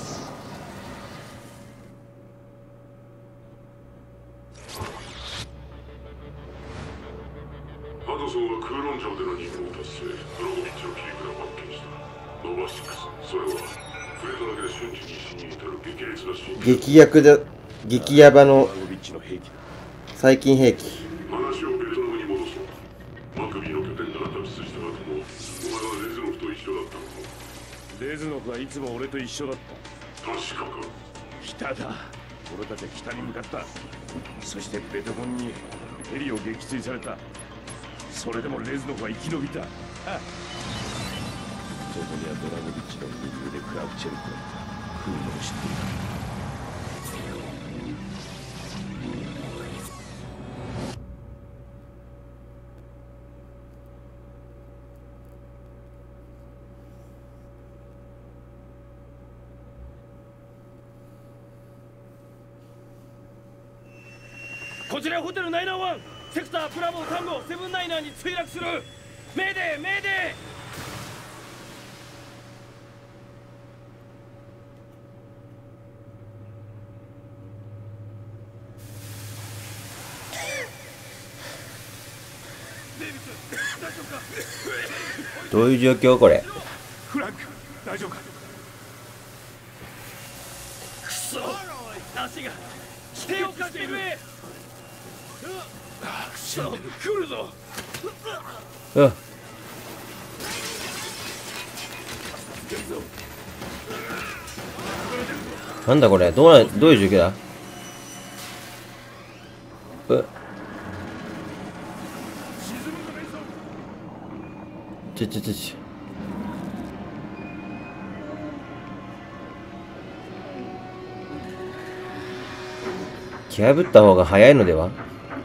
ハドソンは空論城での任務を達成。ドラゴビッチの切り札を発見した。ノバシックス、それは触れただけで瞬時に死に至る激烈な進化。 激薬で激ヤバの最近兵器。 話をベトナムに戻そう。マクビーの拠点から脱出した後もお前はレズノフと一緒だったのか。 レズノフはいつも俺と一緒だった。 確かか。 北だ。俺たちは北に向かった。そしてベトコンにヘリを撃墜された。それでもレズノフは生き延びた。ああ、そこにはドラゴビッチの任務でクラフチェルコが来るのを知っていた。 こちらホテルナイナーワン、セクターブラボータンゴセブンナイナーに墜落する。メーデーメーデー。どういう状況これ。 フランク、大丈夫か。 クソ、足が手を貸してくれ。クソ、来るぞ。 うん。なんだこれ、どうな、どういう状況だ。うちょちょちょちょ。気破った方が早いのでは。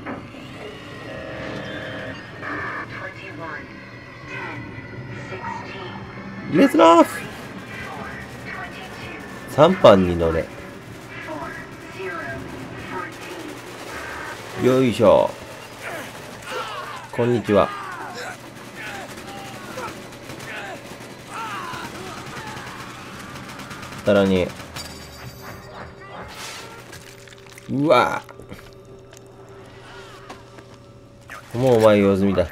レズノフさんばんに乗れ。よいしょ。こんにちは。さらにうわぁ、もうお前用済みだ。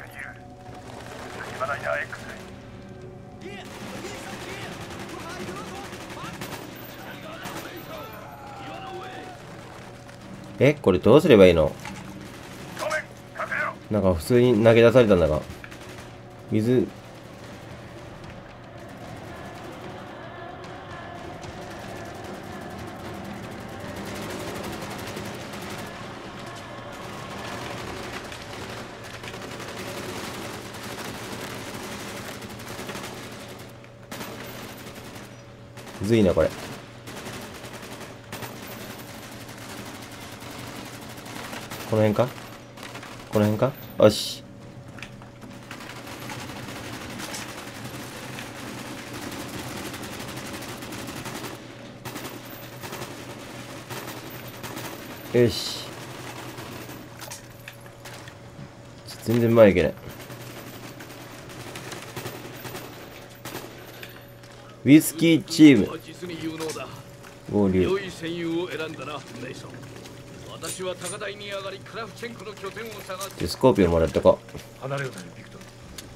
え、これどうすればいいの？なんか普通に投げ出されたんだが。水。むずいなこれ。この辺か？この辺か？よし。よし。全然前いけない。ウイスキーチーム合流。 良い戦友を選んだな、メイソン。私は高台に上がりクラフチェンコの拠点を探す。 でスコーピオンもらったか。 離れようだよ、ビクト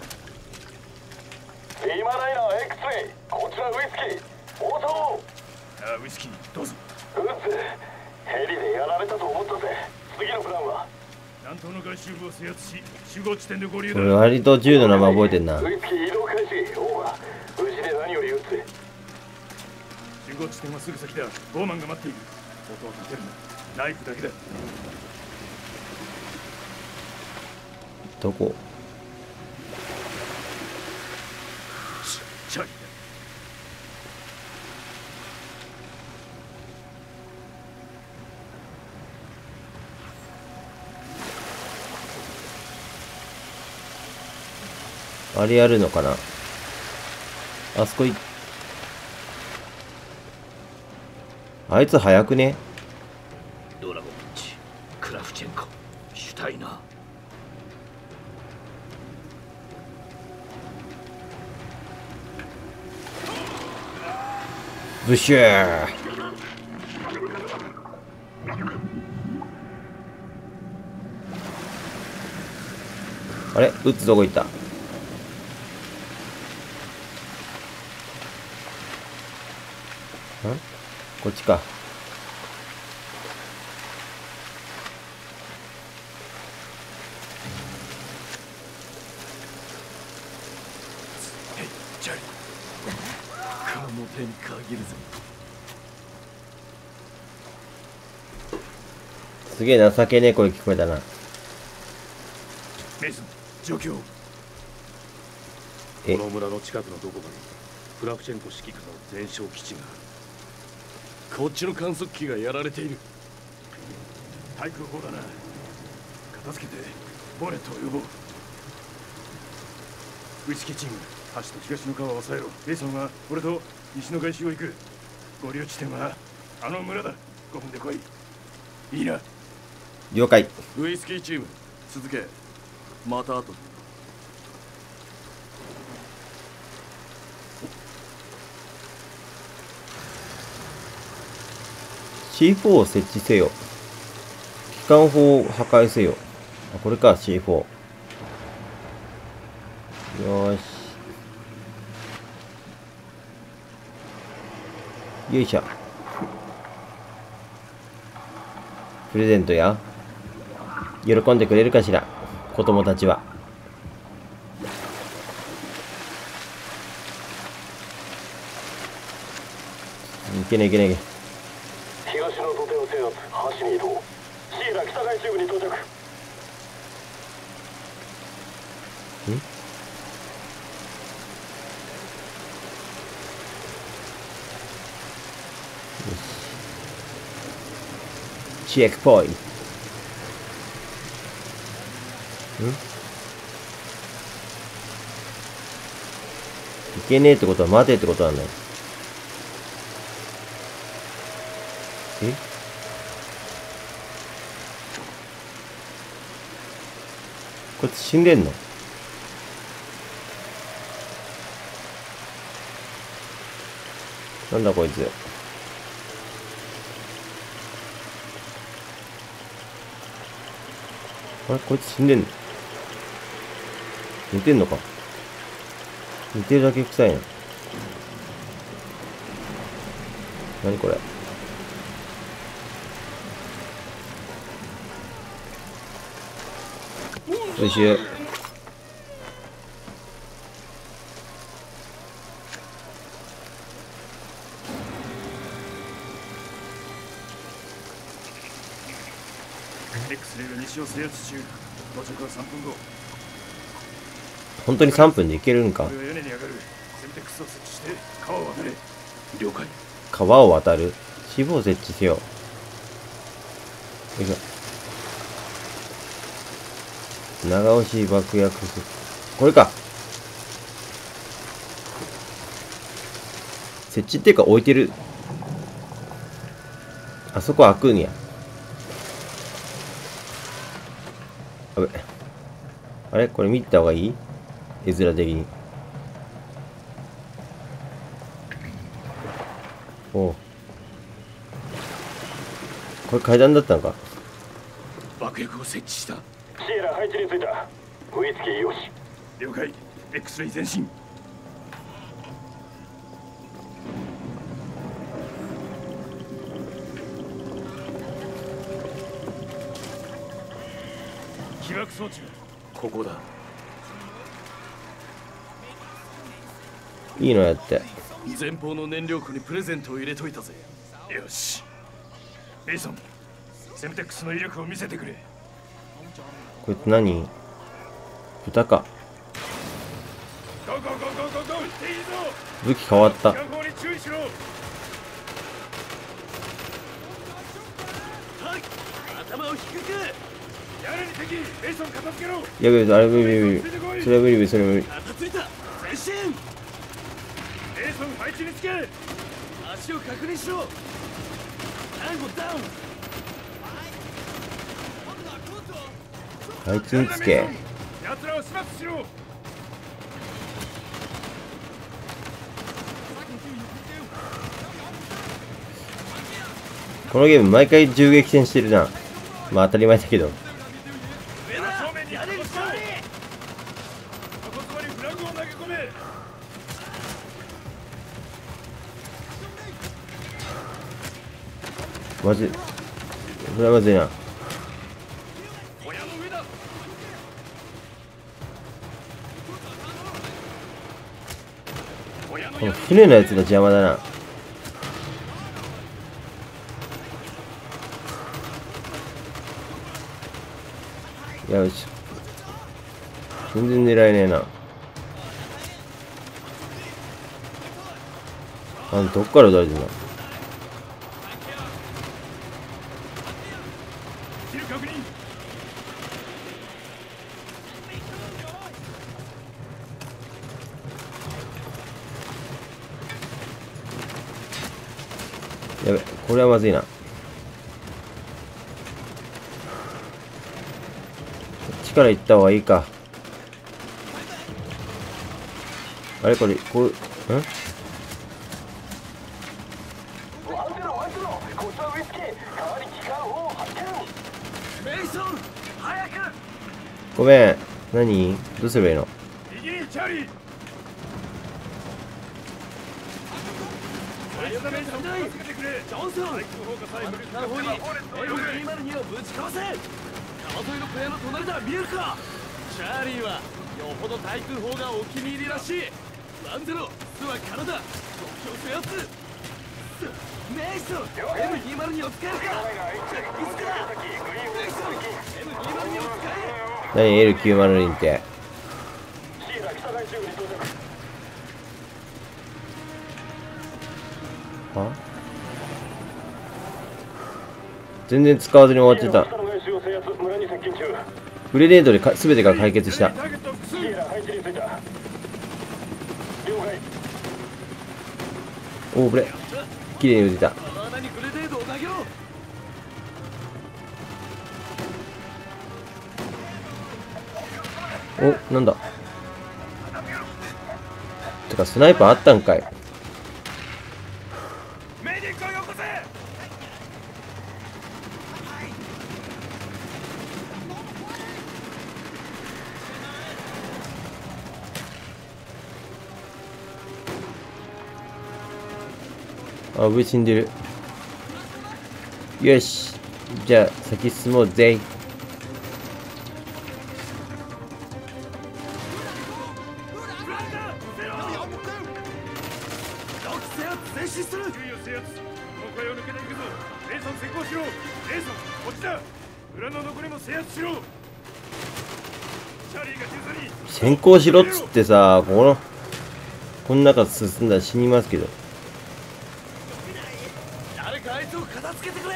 ル。 今ナイナー X レイ、こちらウイスキー応答。 ああ、ウイスキーどうぞ。 うっつ、ヘリでやられたと思ったぜ。次のプランは南東の外周部を制圧し、集合地点で合流だ。 俺割と銃の名前覚えてんな。 ウイスキー移動開始。オーバー。無事で何より撃つ。 集合地点はすぐ先だ。ゴーマンが待っている。音を立てるな。ナイフだけだ。 どこ？ チャリあれやるのかな。あそこい、あいつ早くね？ ドラゴビッチ、クラフチェンコ、シュタイナー。 ブシュー。あれ、撃つどこ行った？ん？こっちか。 チャリこの手に限るぞ。 すげえ情けねえ声聞こえたな。 メイソン、状況。 えこの村の近くのどこかにクラフチェンコ指揮下の全焼基地がある。こっちの観測機がやられている。対空砲だな。片付けてボネットを呼ぼう。ウイスキーチーム、橋と東の川を抑えろ。メイソンは俺と西の外周を行く。合流地点はあの村だ。ごふんで来い。いいな。 了解。 ウイスキーチーム、続け。また後で。 シーフォー を設置せよ。機関砲を破壊せよ。あ、これか、シーフォー。よーし。よいしょ。プレゼントや。喜んでくれるかしら、子供たちは。いけねいけねいけ。 東の土手を制圧、橋に移動。シーラ北外中部に到着。 ん？よし。チェックポイント。ん？いけねえってことは待てってことなんだよ。え？こいつ死んでんの？なんだこいつ。あれこいつ死んでんの？似てんのか？似てるだけ臭いな。何これ？よいしょ。 X レイが西を制圧中。到着はさんぷんご。 本当にさんぷんで行けるんか？ 俺は屋根に上がる。セミテックスを設置して川を渡れ。了解。 川を渡る？シーフォーを設置せよ。よいしょ。長押し爆薬する。これか。設置っていうか置いてる。あそこ開くんや。あべ。あれこれ見た方がいい？絵面的に。おう。これ階段だったのか。 爆薬を設置した。 シエラ配置についた。ウイスキーよし。 了解。X レイ前進。起爆装置はここだ。 いいのやって。 前方の燃料庫にプレゼントを入れといたぜ。よし。メイソン、セムテックスの威力を見せてくれ。 こいつ何？ 豚か。 ゴーゴーゴーゴーゴーゴー、っていいぞ。 武器変わった。 後方に注意しろ。 はい頭を低く。 屋根に敵、メイソン片付けろ。 やべえ、あれ無理無理無理。それは無理無理、それは無理。 片付いた。前進。 メイソン配置につけ。 足を確認しろ。タンゴダウン。 あいつにつけ。 奴らを始末しろ。 このゲーム毎回銃撃戦してるな。まあ当たり前だけど。 上だ。正面に屋根に近い。箱つまりフラグを投げ込め。 まずい。それはまずいな。 小屋の上だ。 この船のやつが邪魔だな。よし。全然狙えねえな。あんたどっから撃たれてんだ。やべ、これはまずいな。こっちから行った方がいいか。あれこれ、こう、ん？ メイソン、早く。 ごめん。何？どうすればいいの？ 右にチャーリー。 ジョンソン、後方に エムにまるに をぶちかわせ。川沿いの小屋の隣だ、見えるか。チャーリーはよほど対空砲がお気に入りらしい。ワンゼロ、巣はカナダ、国境制圧。メイソン、エムにまるに を使えるか。いつか。メイソン、エムにまるに を使え。 何 エルきゅうまるに って。は？全然使わずに終わってた。グレネードでか全てが解決した。おお、これ綺麗に撃てた。お、なんだ。てかスナイパーあったんかい。あ、上死んでる。よし。じゃあ、先進もうぜ。先行しろっつってさ、この、この中進んだら死にますけど。 誰かあいつを片付けてくれ。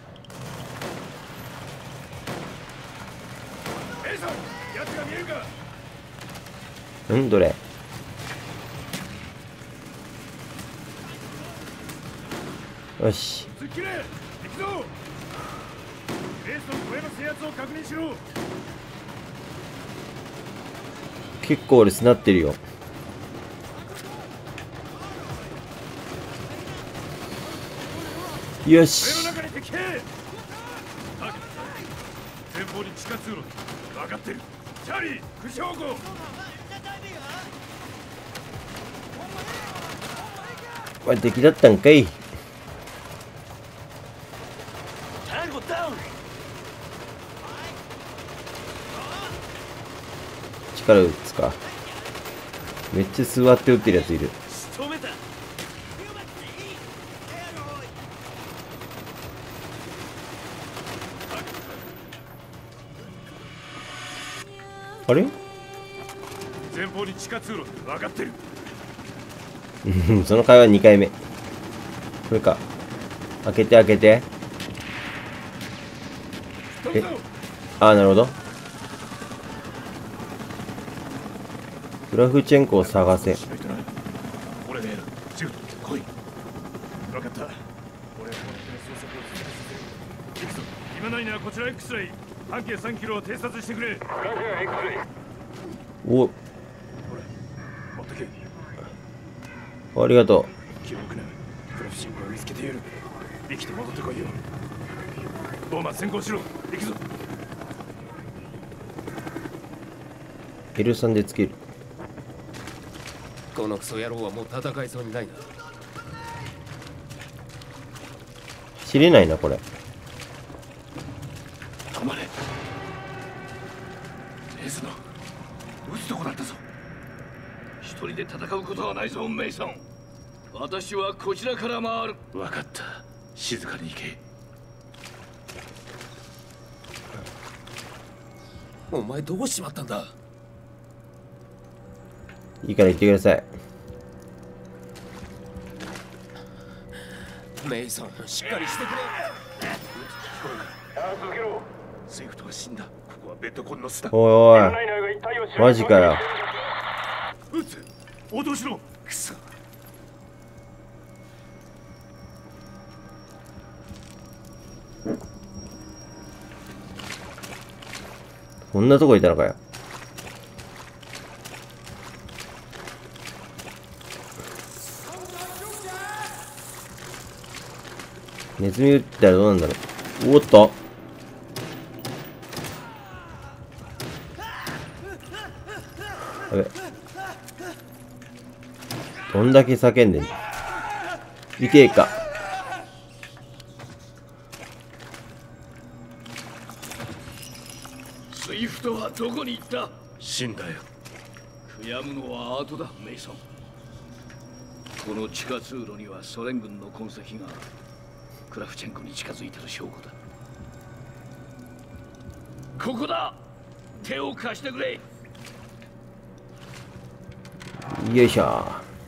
んどれ？よし。結構俺スナってるよ。よし。 前方に地下通路。分かってる。チャーリー、駆使方向。 これ敵だったんかい。力打つか。めっちゃ座って撃ってるやついる。あれ？ 前方に地下通路分かってる。 その会話にかいめ。これか。開けて開けて。え、ああ、なるほど。クラフチェンコを探せ。 俺がやる。ジュート、来い。分かった。俺はこの捜索を続けさせる。行くぞ。今ないならこちら X ライン。半径さんキロを偵察してくれ。 お、 持ってけ。 ありがと気を置くな。クラフシンクを見つけてやる。生きて戻ってこいよ。ボーマン先行しろ。行くぞ。 う。エルさんでつける。 このクソ野郎はもう戦いそうにないな。 知れないなこれ。 止まれ。レズの撃つとこだったぞ。 一人で戦うことはないぞメイソン。私はこちらから回る。 分かった。静かに行け。 お前どうしまったんだ。 いいから言ってください。 メイソン、しっかりしてくれ。 続けろ。 セイフトは死んだ。ここはベッドコンの巣だ。 おいおい、マジかよ。 撃つ。脅しろ。くそ。 こんなとこいたのかよ。ネズミ撃ったらどうなんだろう。おっと、やべ、どんだけ叫んでんの。いけーか。 スイフトはどこに行った。 死んだよ。 悔やむのは後だメイソン。この地下通路にはソ連軍の痕跡がある。クラフチェンコに近づいてる証拠だ。ここだ。手を貸してくれ。 よいしょ。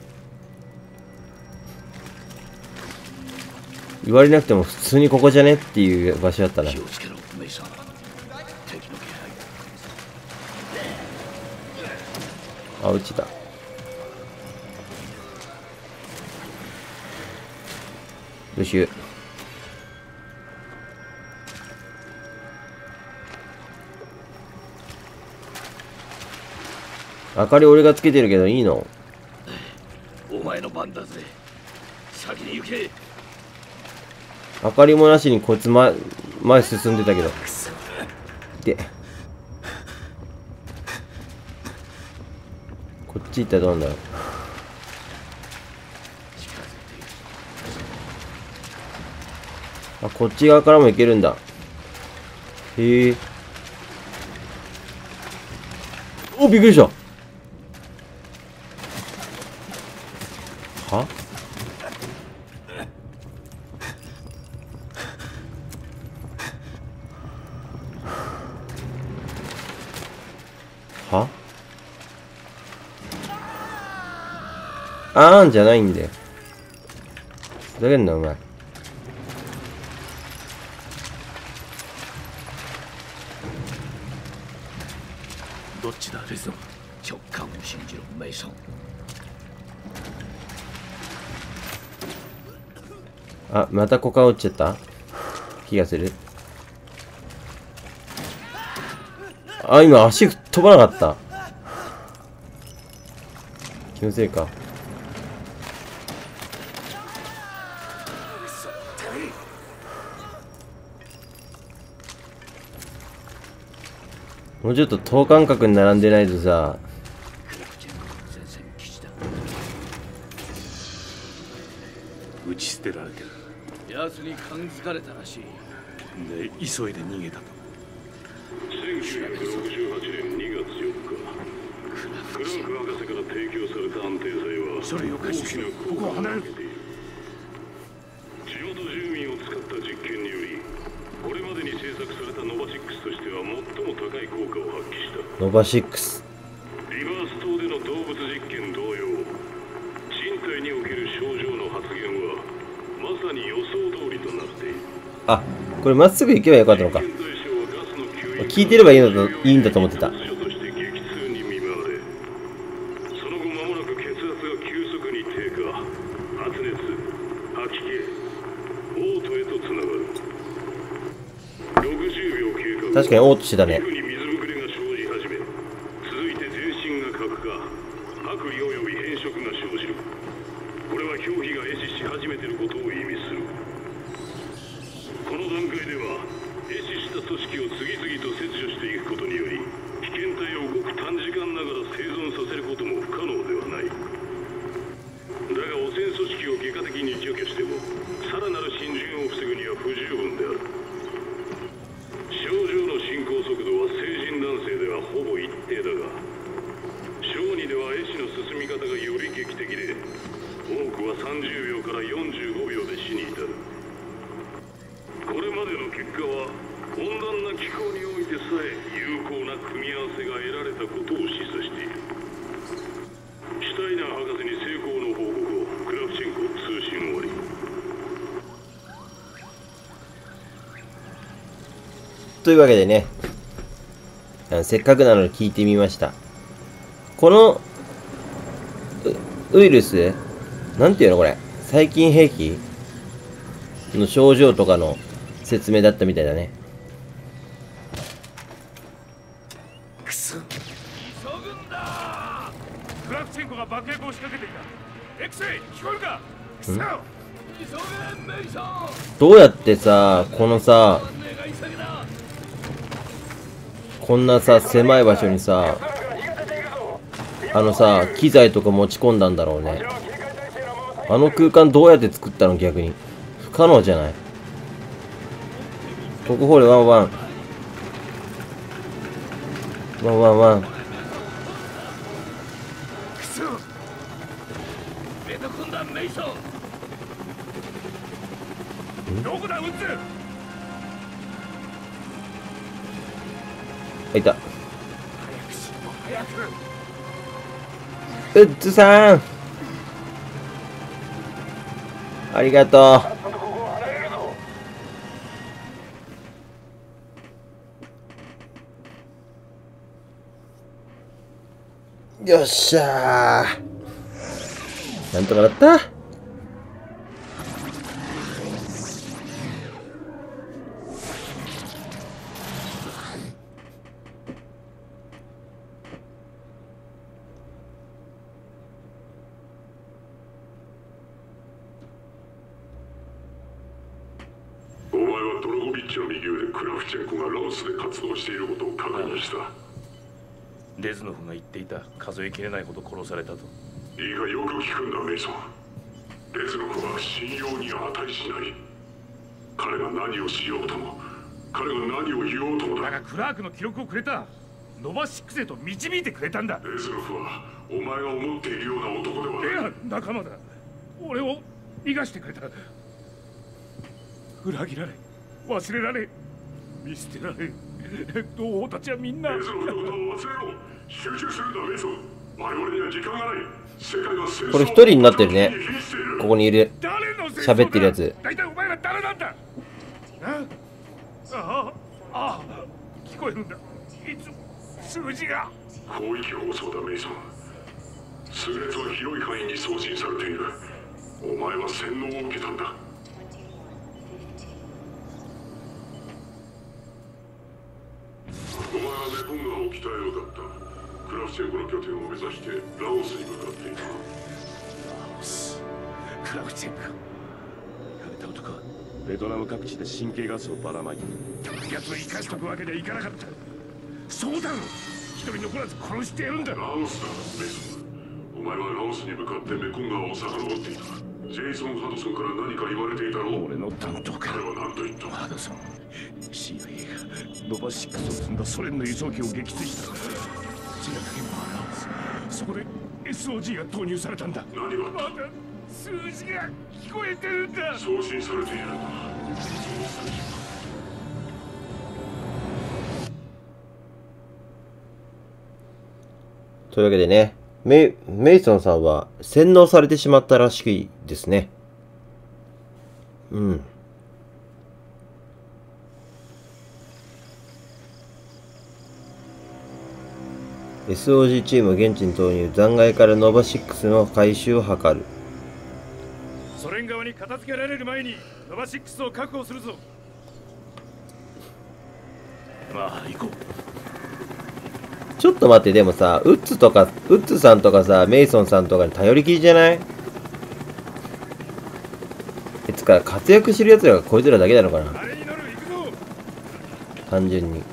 言われなくても普通にここじゃねっていう場所だったな。 気をつけろメイソン。敵の気配。 あ、落ちた。よし。明かり俺がつけてるけどいいの？ お前の番だぜ。先に行け。 明かりもなしにこいつ前、前進んでたけど。で、こっち行ったらどうなんだろう。あ、こっち側からも行けるんだ。へえ。お、びっくりした。は？は？あーんじゃないんだよ。ふざけんなお前。 どっちだレズノ。 直感を信じろメイソン。 あ、また股間落ちちゃった気がする。あ、今足飛ばなかった。気のせいか。もうちょっと等間隔に並んでないとさ。 打ち捨てられてる。 奴に感づかれたらしい。 で急いで逃げたと。 せんきゅうひゃくろくじゅうはちねんにがつよっか、クラーク博士から提供された安定剤は書類を回収しろ。ここを離れる。 地元住民を使った実験により、これまでに製作されたノバシックスとしては最も高い効果を発揮した。 ノバシックス。 リバース島で物実験同様、人体における症状の発現はまさに予想通りとなっている。 あ、これまっすぐ行けばよかったのか。聞いてればいいのといいんだと思ってた。確かにオートしてたね。というわけでね、せっかくなので聞いてみました。このウイルス、なんていうのこれ、細菌兵器の症状とかの説明だったみたいだね。 くそ、急ぐんだ。クラフチェンコが爆薬を仕掛けていた。エクセイ、聞こえるか？くそ、急げメイソン。 どうやってさ、このさ、こんなさ、狭い場所にさ、あのさ、機材とか持ち込んだんだろうね。あの空間どうやって作ったの？逆に不可能じゃない？ここほれワンワンワンワンワン。 どこだウッズ？ いた。ウッズさん、ありがとう。よっしゃー、なんとかなった。 レズノフが言っていた数えきれないほど殺されたと。 いいがよく聞くんだメイソン。レズノフは信用に値しない。彼が何をしようとも、彼が何を言おうともだ。 だがクラークの記録をくれた。ノバシックスへと導いてくれたんだ。 レズノフはお前が思っているような男ではない。 いや、仲間だ。俺を逃がしてくれた。裏切られ、忘れられ、見捨てられ、同胞たちはみんな。 レズノフのことを忘れろ。集中するんだメイソン。我々には時間がない。世界は戦争。 これ一人になってるね。ここにいる喋ってるやつ。 大体お前ら誰なんだ？ああ、ああ、聞こえるんだ。いつも数字が。 広域放送だメイソン。数列は広い範囲に送信されている。お前は洗脳を受けたんだ。お前はメコン川を鍛えようだった。クラフチェンコの拠点を目指してラオスに向かっていた。ラオス、クラフチェンコ。やめた男はベトナム各地で神経ガスをばらまいて、奴を生かしとくわけにはいかなかった。そうだろ、一人残らず殺してやるんだ。 ラオスだ、メイソン。お前はラオスに向かってメコン川を遡っていた。ジェイソン・ハドソンから何か言われていたろう。 俺の担当か。 彼は何と言った？ ハドソン、シーアイエー がノバシックスを積んだソ連の輸送機を撃墜した。地中現場はラオス。そこで エスオージー が投入されたんだ。 何があった？ まだ数字が聞こえてるんだ。 送信されているんだ。 というわけでね、 メイ、メイソンさんは洗脳されてしまったらしいですね。うん。エスオージー チームを現地に投入。残骸からノバシックスの回収を図る。 ソ連側に片付けられる前にノバシックスを確保するぞ。 まあ行こう。 ちょっと待って、でもさ、ウッズとか、ウッズさんとかさ、メイソンさんとかに頼りきりじゃない？え、つか、活躍してる奴らがこいつらだけなのかな？単純に。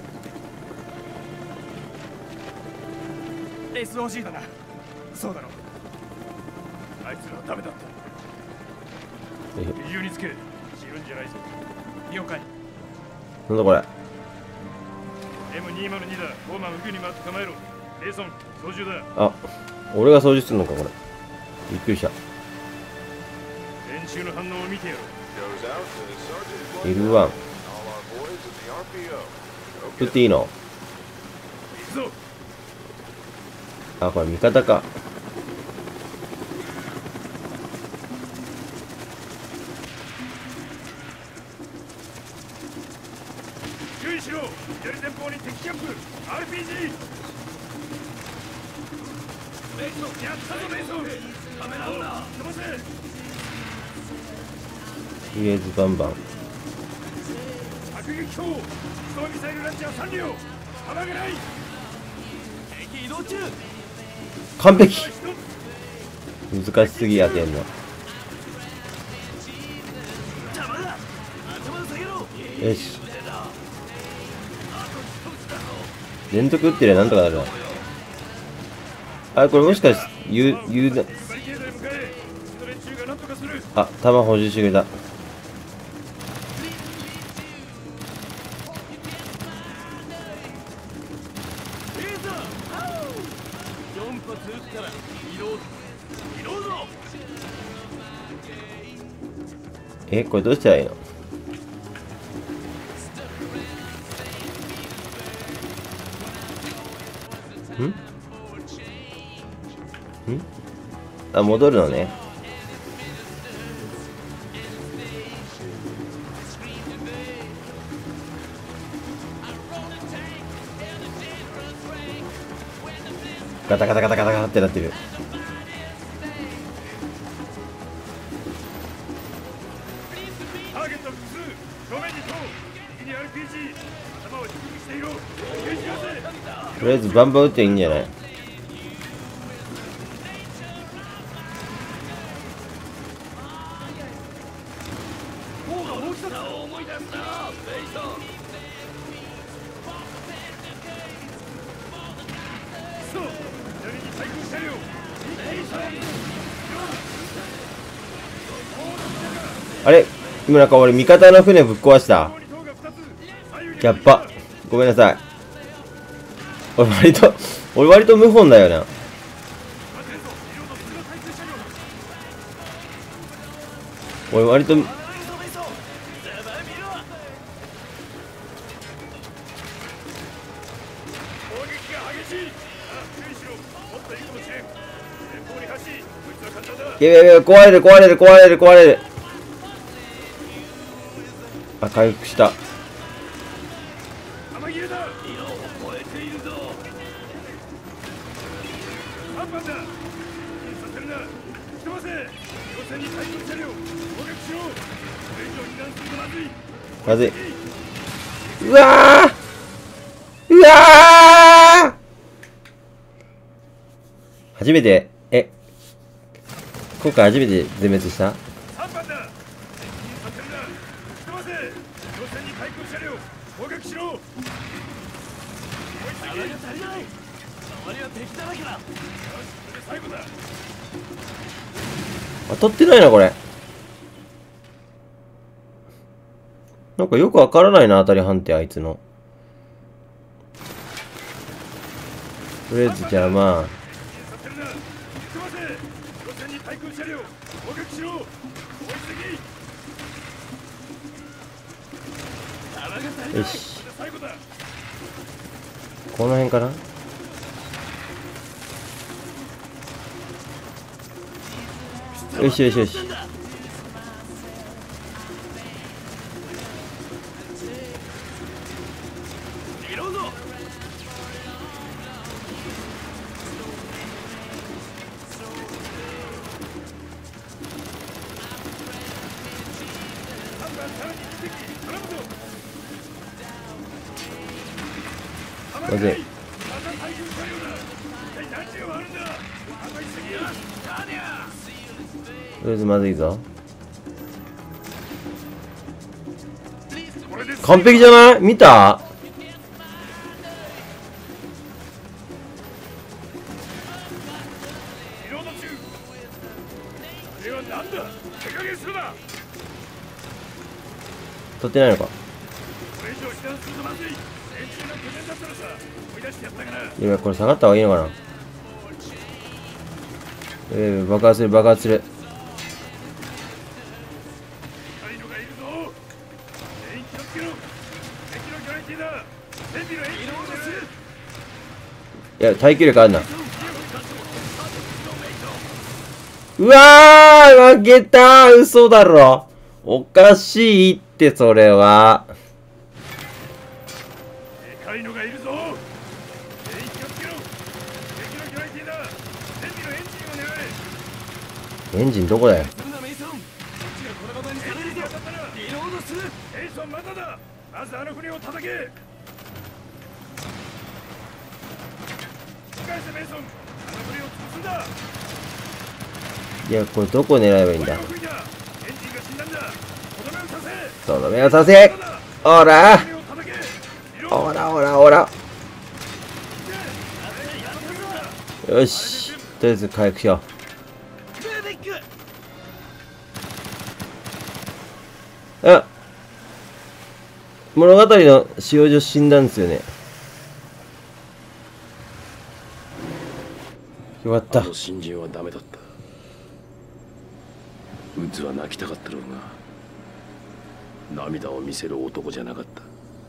エスオージー だな。そうだろう。あいつらはダメだった。理由につけ、知るんじゃないぞ。了解。 なんだこれ。 エムにーまるに だ。フォーマン右に回って構えろ。レイソン、操縦だ。 あ、俺が操縦するのか、これ。びっくりした。 連中の反応を見てやろう。 エルワン。撃っていいの？ 行くぞ。 あ、これ味方か。 注意しろ。左前方に敵キャンプ。 アールピージー。 レイソン、やったぞレイソン。カメラをな飛ばせ。 とりあえずバンバン。 迫撃砲。自動ミサイルランチャーさん両。幅がない。敵移動中。 完璧。難しすぎやてんの。よし。連続撃ってりゃなんとかなるな。あ、これもしかして言う言うな。あ、弾補充してくれた。え、これどうしたらいいの？ん？ん？あ、戻るのね。ガタガタガタガタガタってなってる。とりあえずバンバン撃っていいんじゃない？あれ、今なんか俺味方の船ぶっ壊した。やっぱごめんなさい。俺割と俺割と謀反だよな。俺割といやいやいや、壊れる壊れる壊れる壊れる。あ、回復した。まずい。うわーうわー初めて、え今回初めて全滅した？当たってないなこれ。なんかよくわからないな、当たり判定あいつの。とりあえずじゃあまあよし、この辺かな。 よしよしよし。まずい。とりあえずまずいぞ。完璧じゃない？見た？取ってないのか。いや、これ下がった方がいいのかな。えー、爆発する爆発する。いや、耐久力あるな。うわー、負けたー。嘘だろ。おかしいってそれは。エンジンどこだよ。 まずあの船を叩け。 いや、これどこ狙えばいいんだ。とどめをさせ。おらおらおらおら。よし、とりあえず回復しよう。あ、物語の使用上死んだんですよね。よかった。 あの新人はダメだった。ウッズは泣きたかったろうが、涙を見せる男じゃなかった。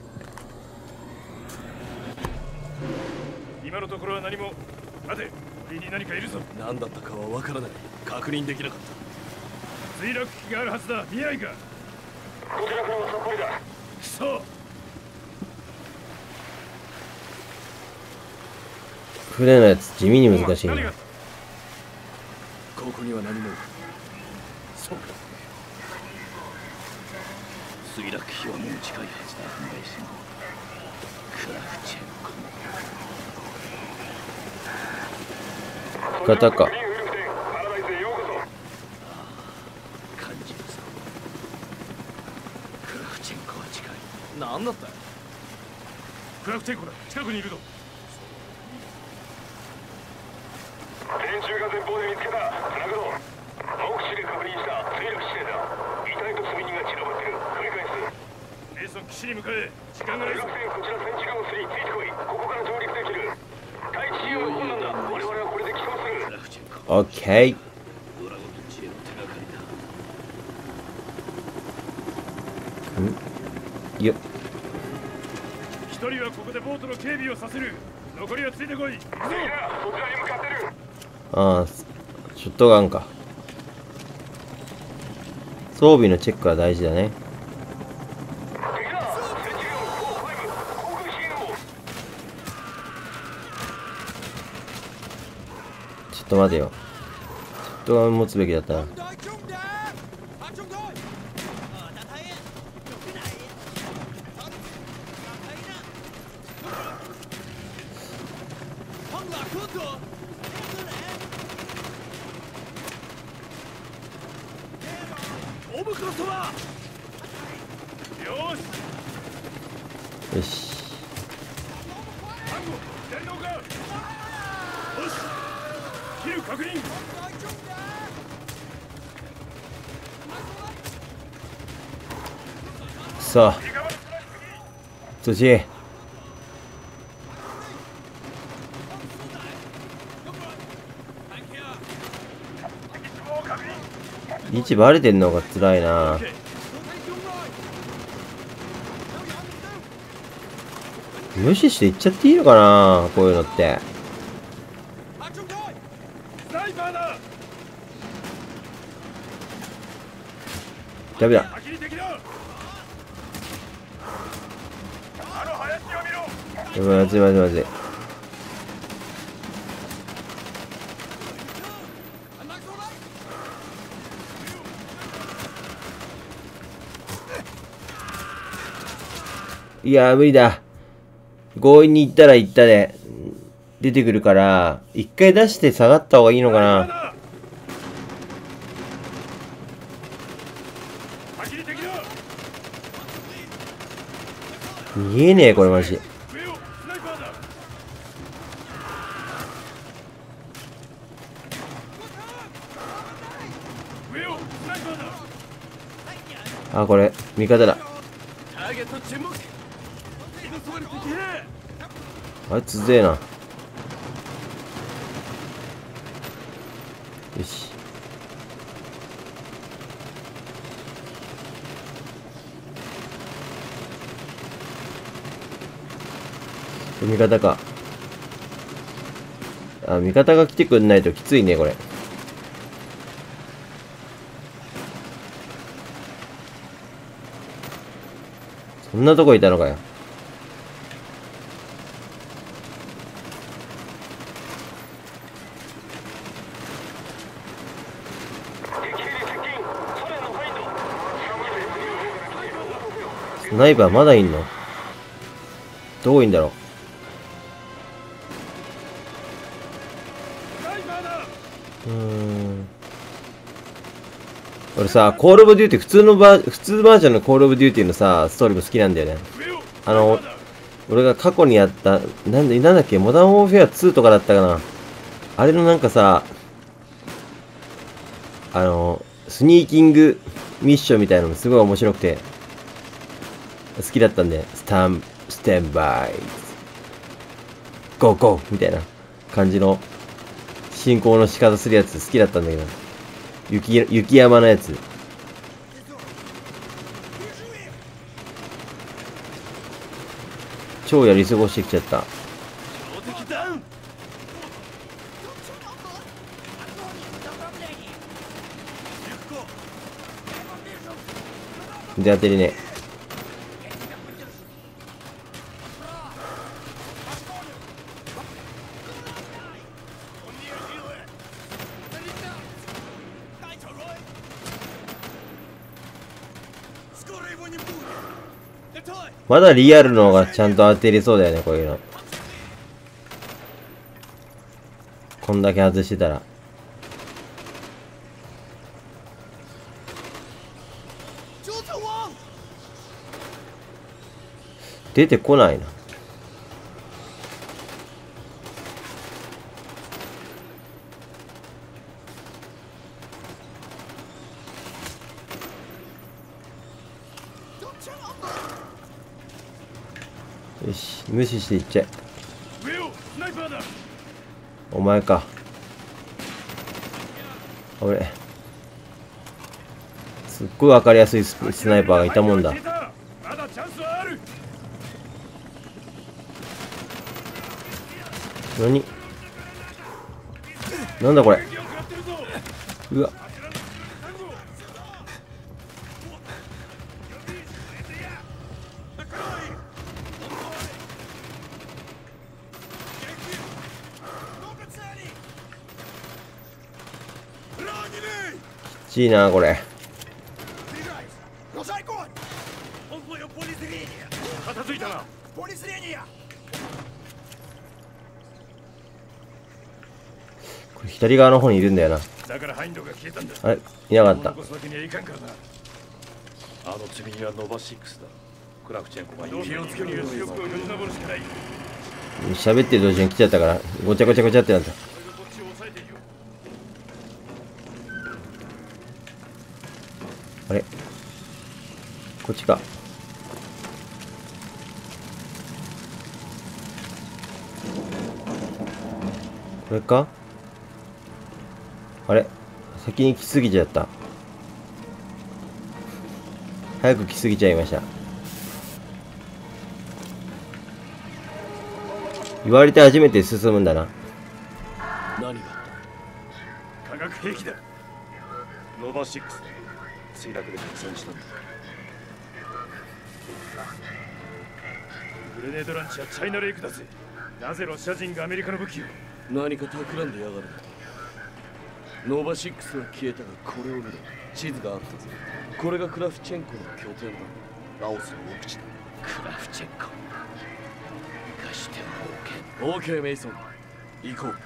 今のところは何も。待て、森に何かいるぞ。 何だったかはわからない。確認できなかった。 墜落機があるはずだ。見えないか。 こちらからはさっぱりだ。 くそ。 船のやつ地味に難しいな。 ここには何も。そうか。 墜落機はもう近いはずだ。メイソン。クラフチェンコ。 方か。 何だった？ クラフチェンコだ。近くにいるぞ。 連中が前方で見つけた。つなぐぞ。目視で確認した墜落地点だ。遺体と積み荷が散らばってる。繰り返す。 メイソン、岸に向かえ。時間がないぞ。 こちら戦地ガウスについてこい。ここから上陸できる。大地使用の困難だ。我々はこれで帰還する。 オッケー。 ドラゴンの知恵の手がかりだ。 ん？よっ。 一人はここでボートの警備をさせる。残りはついてこい。行くぞ。 そちらに向かってる。 ああ、ショットガンか。装備のチェックは大事だね。ちょっと待てよ。ショットガン持つべきだったな。よし。さあ、土。位置バレてんのが辛いな。無視していっちゃっていいのかな、こういうのって。 ダメだ。やばい、まずいまずいまずい。いやー、無理だ。強引に行ったら行ったで、出てくるから、一回出して下がった方がいいのかな。見えねえ、これマジ。あ、これ、味方だ。あいつぜえな。よし。味方か。あ、味方が来てくんないときついね、これ。そんなとこいたのかよ。スナイパーまだいんの？どこいんだろう。うーん。俺さ、コールオブデューティー、普通のバー、普通バージョンのコールオブデューティーのさ、ストーリーも好きなんだよね。あの、俺が過去にやった、なんで、なんだっけ、モダンウォーフェアツーとかだったかな。あれのなんかさ、あの、スニーキングミッションみたいなのもすごい面白くて、好きだったんで、スタン、スタンバイ、ゴーゴーみたいな感じの進行の仕方するやつ好きだったんだけど、雪、雪山のやつ。超やり過ごしてきちゃった。で、当てりね。まだリアルの方がちゃんと当てれそうだよね、こういうの。こんだけ外してたら。出てこないな。よし、無視していっちゃえ。お前か。俺すっごい分かりやすいスナイパーがいたもんだ。何なんだこれ。うわ、きちいなこれ。 片付いたな。 これ左側の方にいるんだよな。 だからハインドが消えたんだ。 あれ、いなかった。 あの次にはノバシックスだ。クラフチェンコが気をつけるよ。強く振り登るしかない。 喋ってる同時に来ちゃったからごちゃごちゃごちゃってなった。あれ、こっちか。これか。あれ、先に来すぎちゃった。早く来すぎちゃいました。言われて初めて進むんだな。 何が？ 化学兵器だ。ノバシックス。 墜落で拡散したんだ。 グレネードランチはチャイナレイクだぜ。なぜロシア人がアメリカの武器を。 何か企んでやがる。ノーバシックスは消えたが、これを見ろ。地図があったぜ。これがクラフチェンコの拠点だ。ラオスの奥地だ。 クラフチェンコ生かしておけ。オーケーメイソン、行こ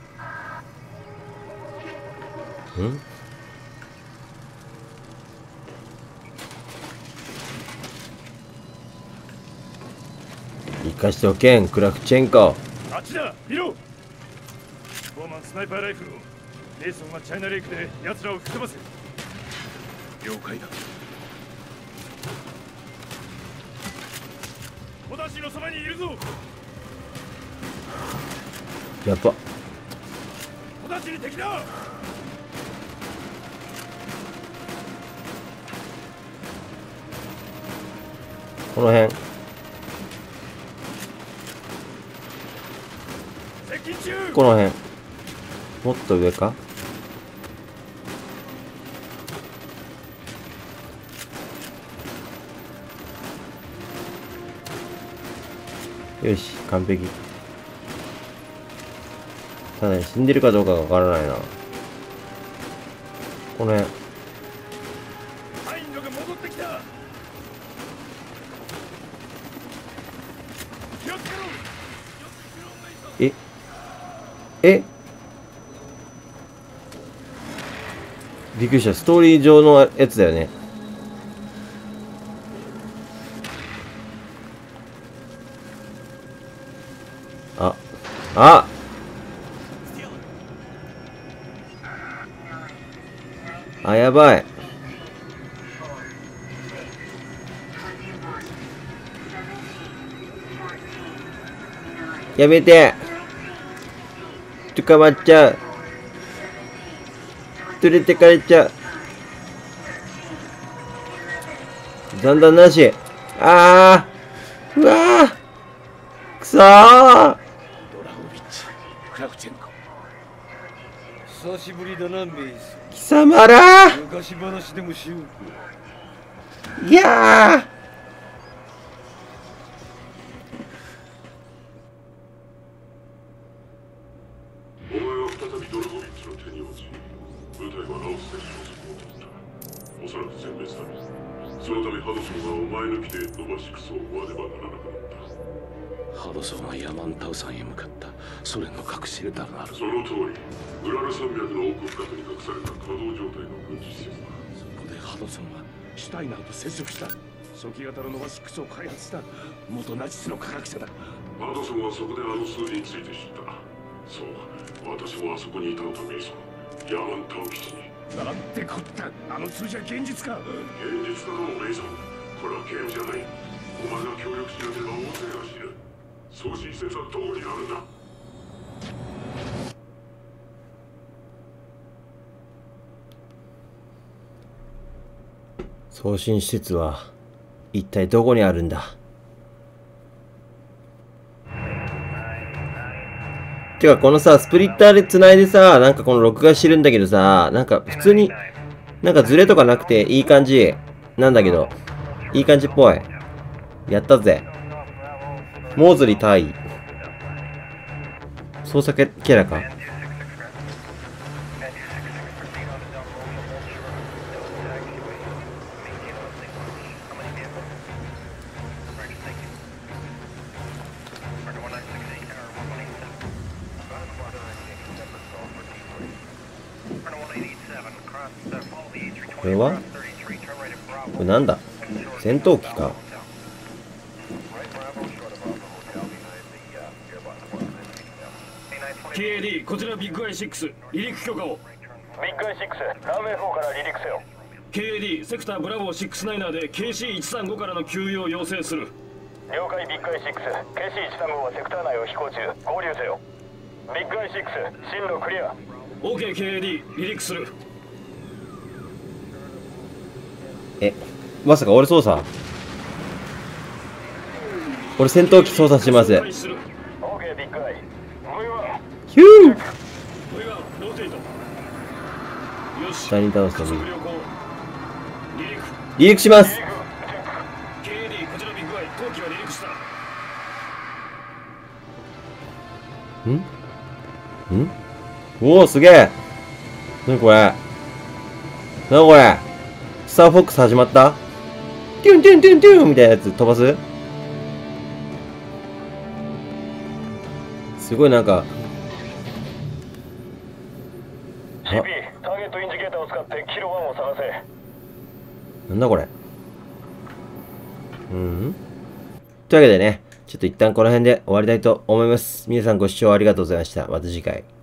う。 ん？生かしておけん、クラフチェンコ。 あっちだ、見ろ。フォーマンスナイパーライフルを。メイソンはチャイナレイクで奴らを吹き飛ばせ。 了解だ。 小田氏のそばにいるぞ。 やっぱ小田氏に敵だ。 この辺。 接近中。 この辺。もっと上か。よし、完璧。ただね、死んでるかどうかがわからないな。この辺。 ハインドが戻ってきた。気をつけろ。 ええびっくりした。ストーリー上のやつだよね。あああ、やばい。やめて。捕まっちゃう。連れてかれちゃう。残弾なし。ああ。うわあ。くそー。 ドラゴビッチ、クラフチェンコ。 久しぶりだな、メイス。 貴様らー。 昔話でもしよう。 いやー。 お前は再びドラゴビッチの手に落ち、部隊はラオスで消息を絶った。おそらく全滅だ。そのためハドソンはお前抜きでノバシクスを追わねばならなくなった。 ハドソンはヤマンタウ山へ向かった。ソ連の核シェルターがある。 その通り、ウラル山脈の奥深くに隠された稼働状態の軍事施設だ。 そこでハドソンはシュタイナーと接触した。 初期型のノバシックスを開発した元ナチスの科学者だ。 ハドソンはそこであの数字について知った。そう、私もあそこにいたのだ、メイソン。ヤマンタウ基地に。 なんてこった。あの数字は現実か。 現実かどう、メイソン。これはゲームじゃない。お前が協力しなければ大勢が死ぬ。送信施設はどこにあるんだ。 送信施設は一体どこにあるんだ。てかこのさ、スプリッターで繋いでさ、なんかこの録画してるんだけどさ、なんか普通になんかズレとかなくていい感じなんだけど、いい感じっぽい。やったぜ。モーズリ対操作キャラか。これはこれなんだ。戦闘機か。 ケーエーディー こちらビッグアイシックス、離陸許可を。 ビッグアイシックス、ランウェイフォーから離陸せよ。 ケーエーディー セクターブラボーろくじゅうきゅうで ケーシーいちさんご からの給油を要請する。 了解。ビッグアイシックス、 ケーシーいちさんご はセクター内を飛行中。合流せよ。ビッグアイシックス、進路クリア。 オーケーケーエーディー 離陸する。 え、まさか俺操作？俺戦闘機操作します。 オーケービッグアイ。 ヒュー。 ローテイト。よし。 下に倒すと見る。 離陸します。 ケーディー、こちらビッグアイ、後期は離陸した。 んんおお、すげえ。なにこれ。なにこれ。スターフォックス始まった？テュンテュンテュンテュンみたいなやつ飛ばす？すごいなんか。 シーピー、ターゲットインジケーターを使ってキロワンを探せ。 なんだこれ。うんというわけでね、ちょっと一旦この辺で終わりたいと思います。皆さんご視聴ありがとうございました。また次回。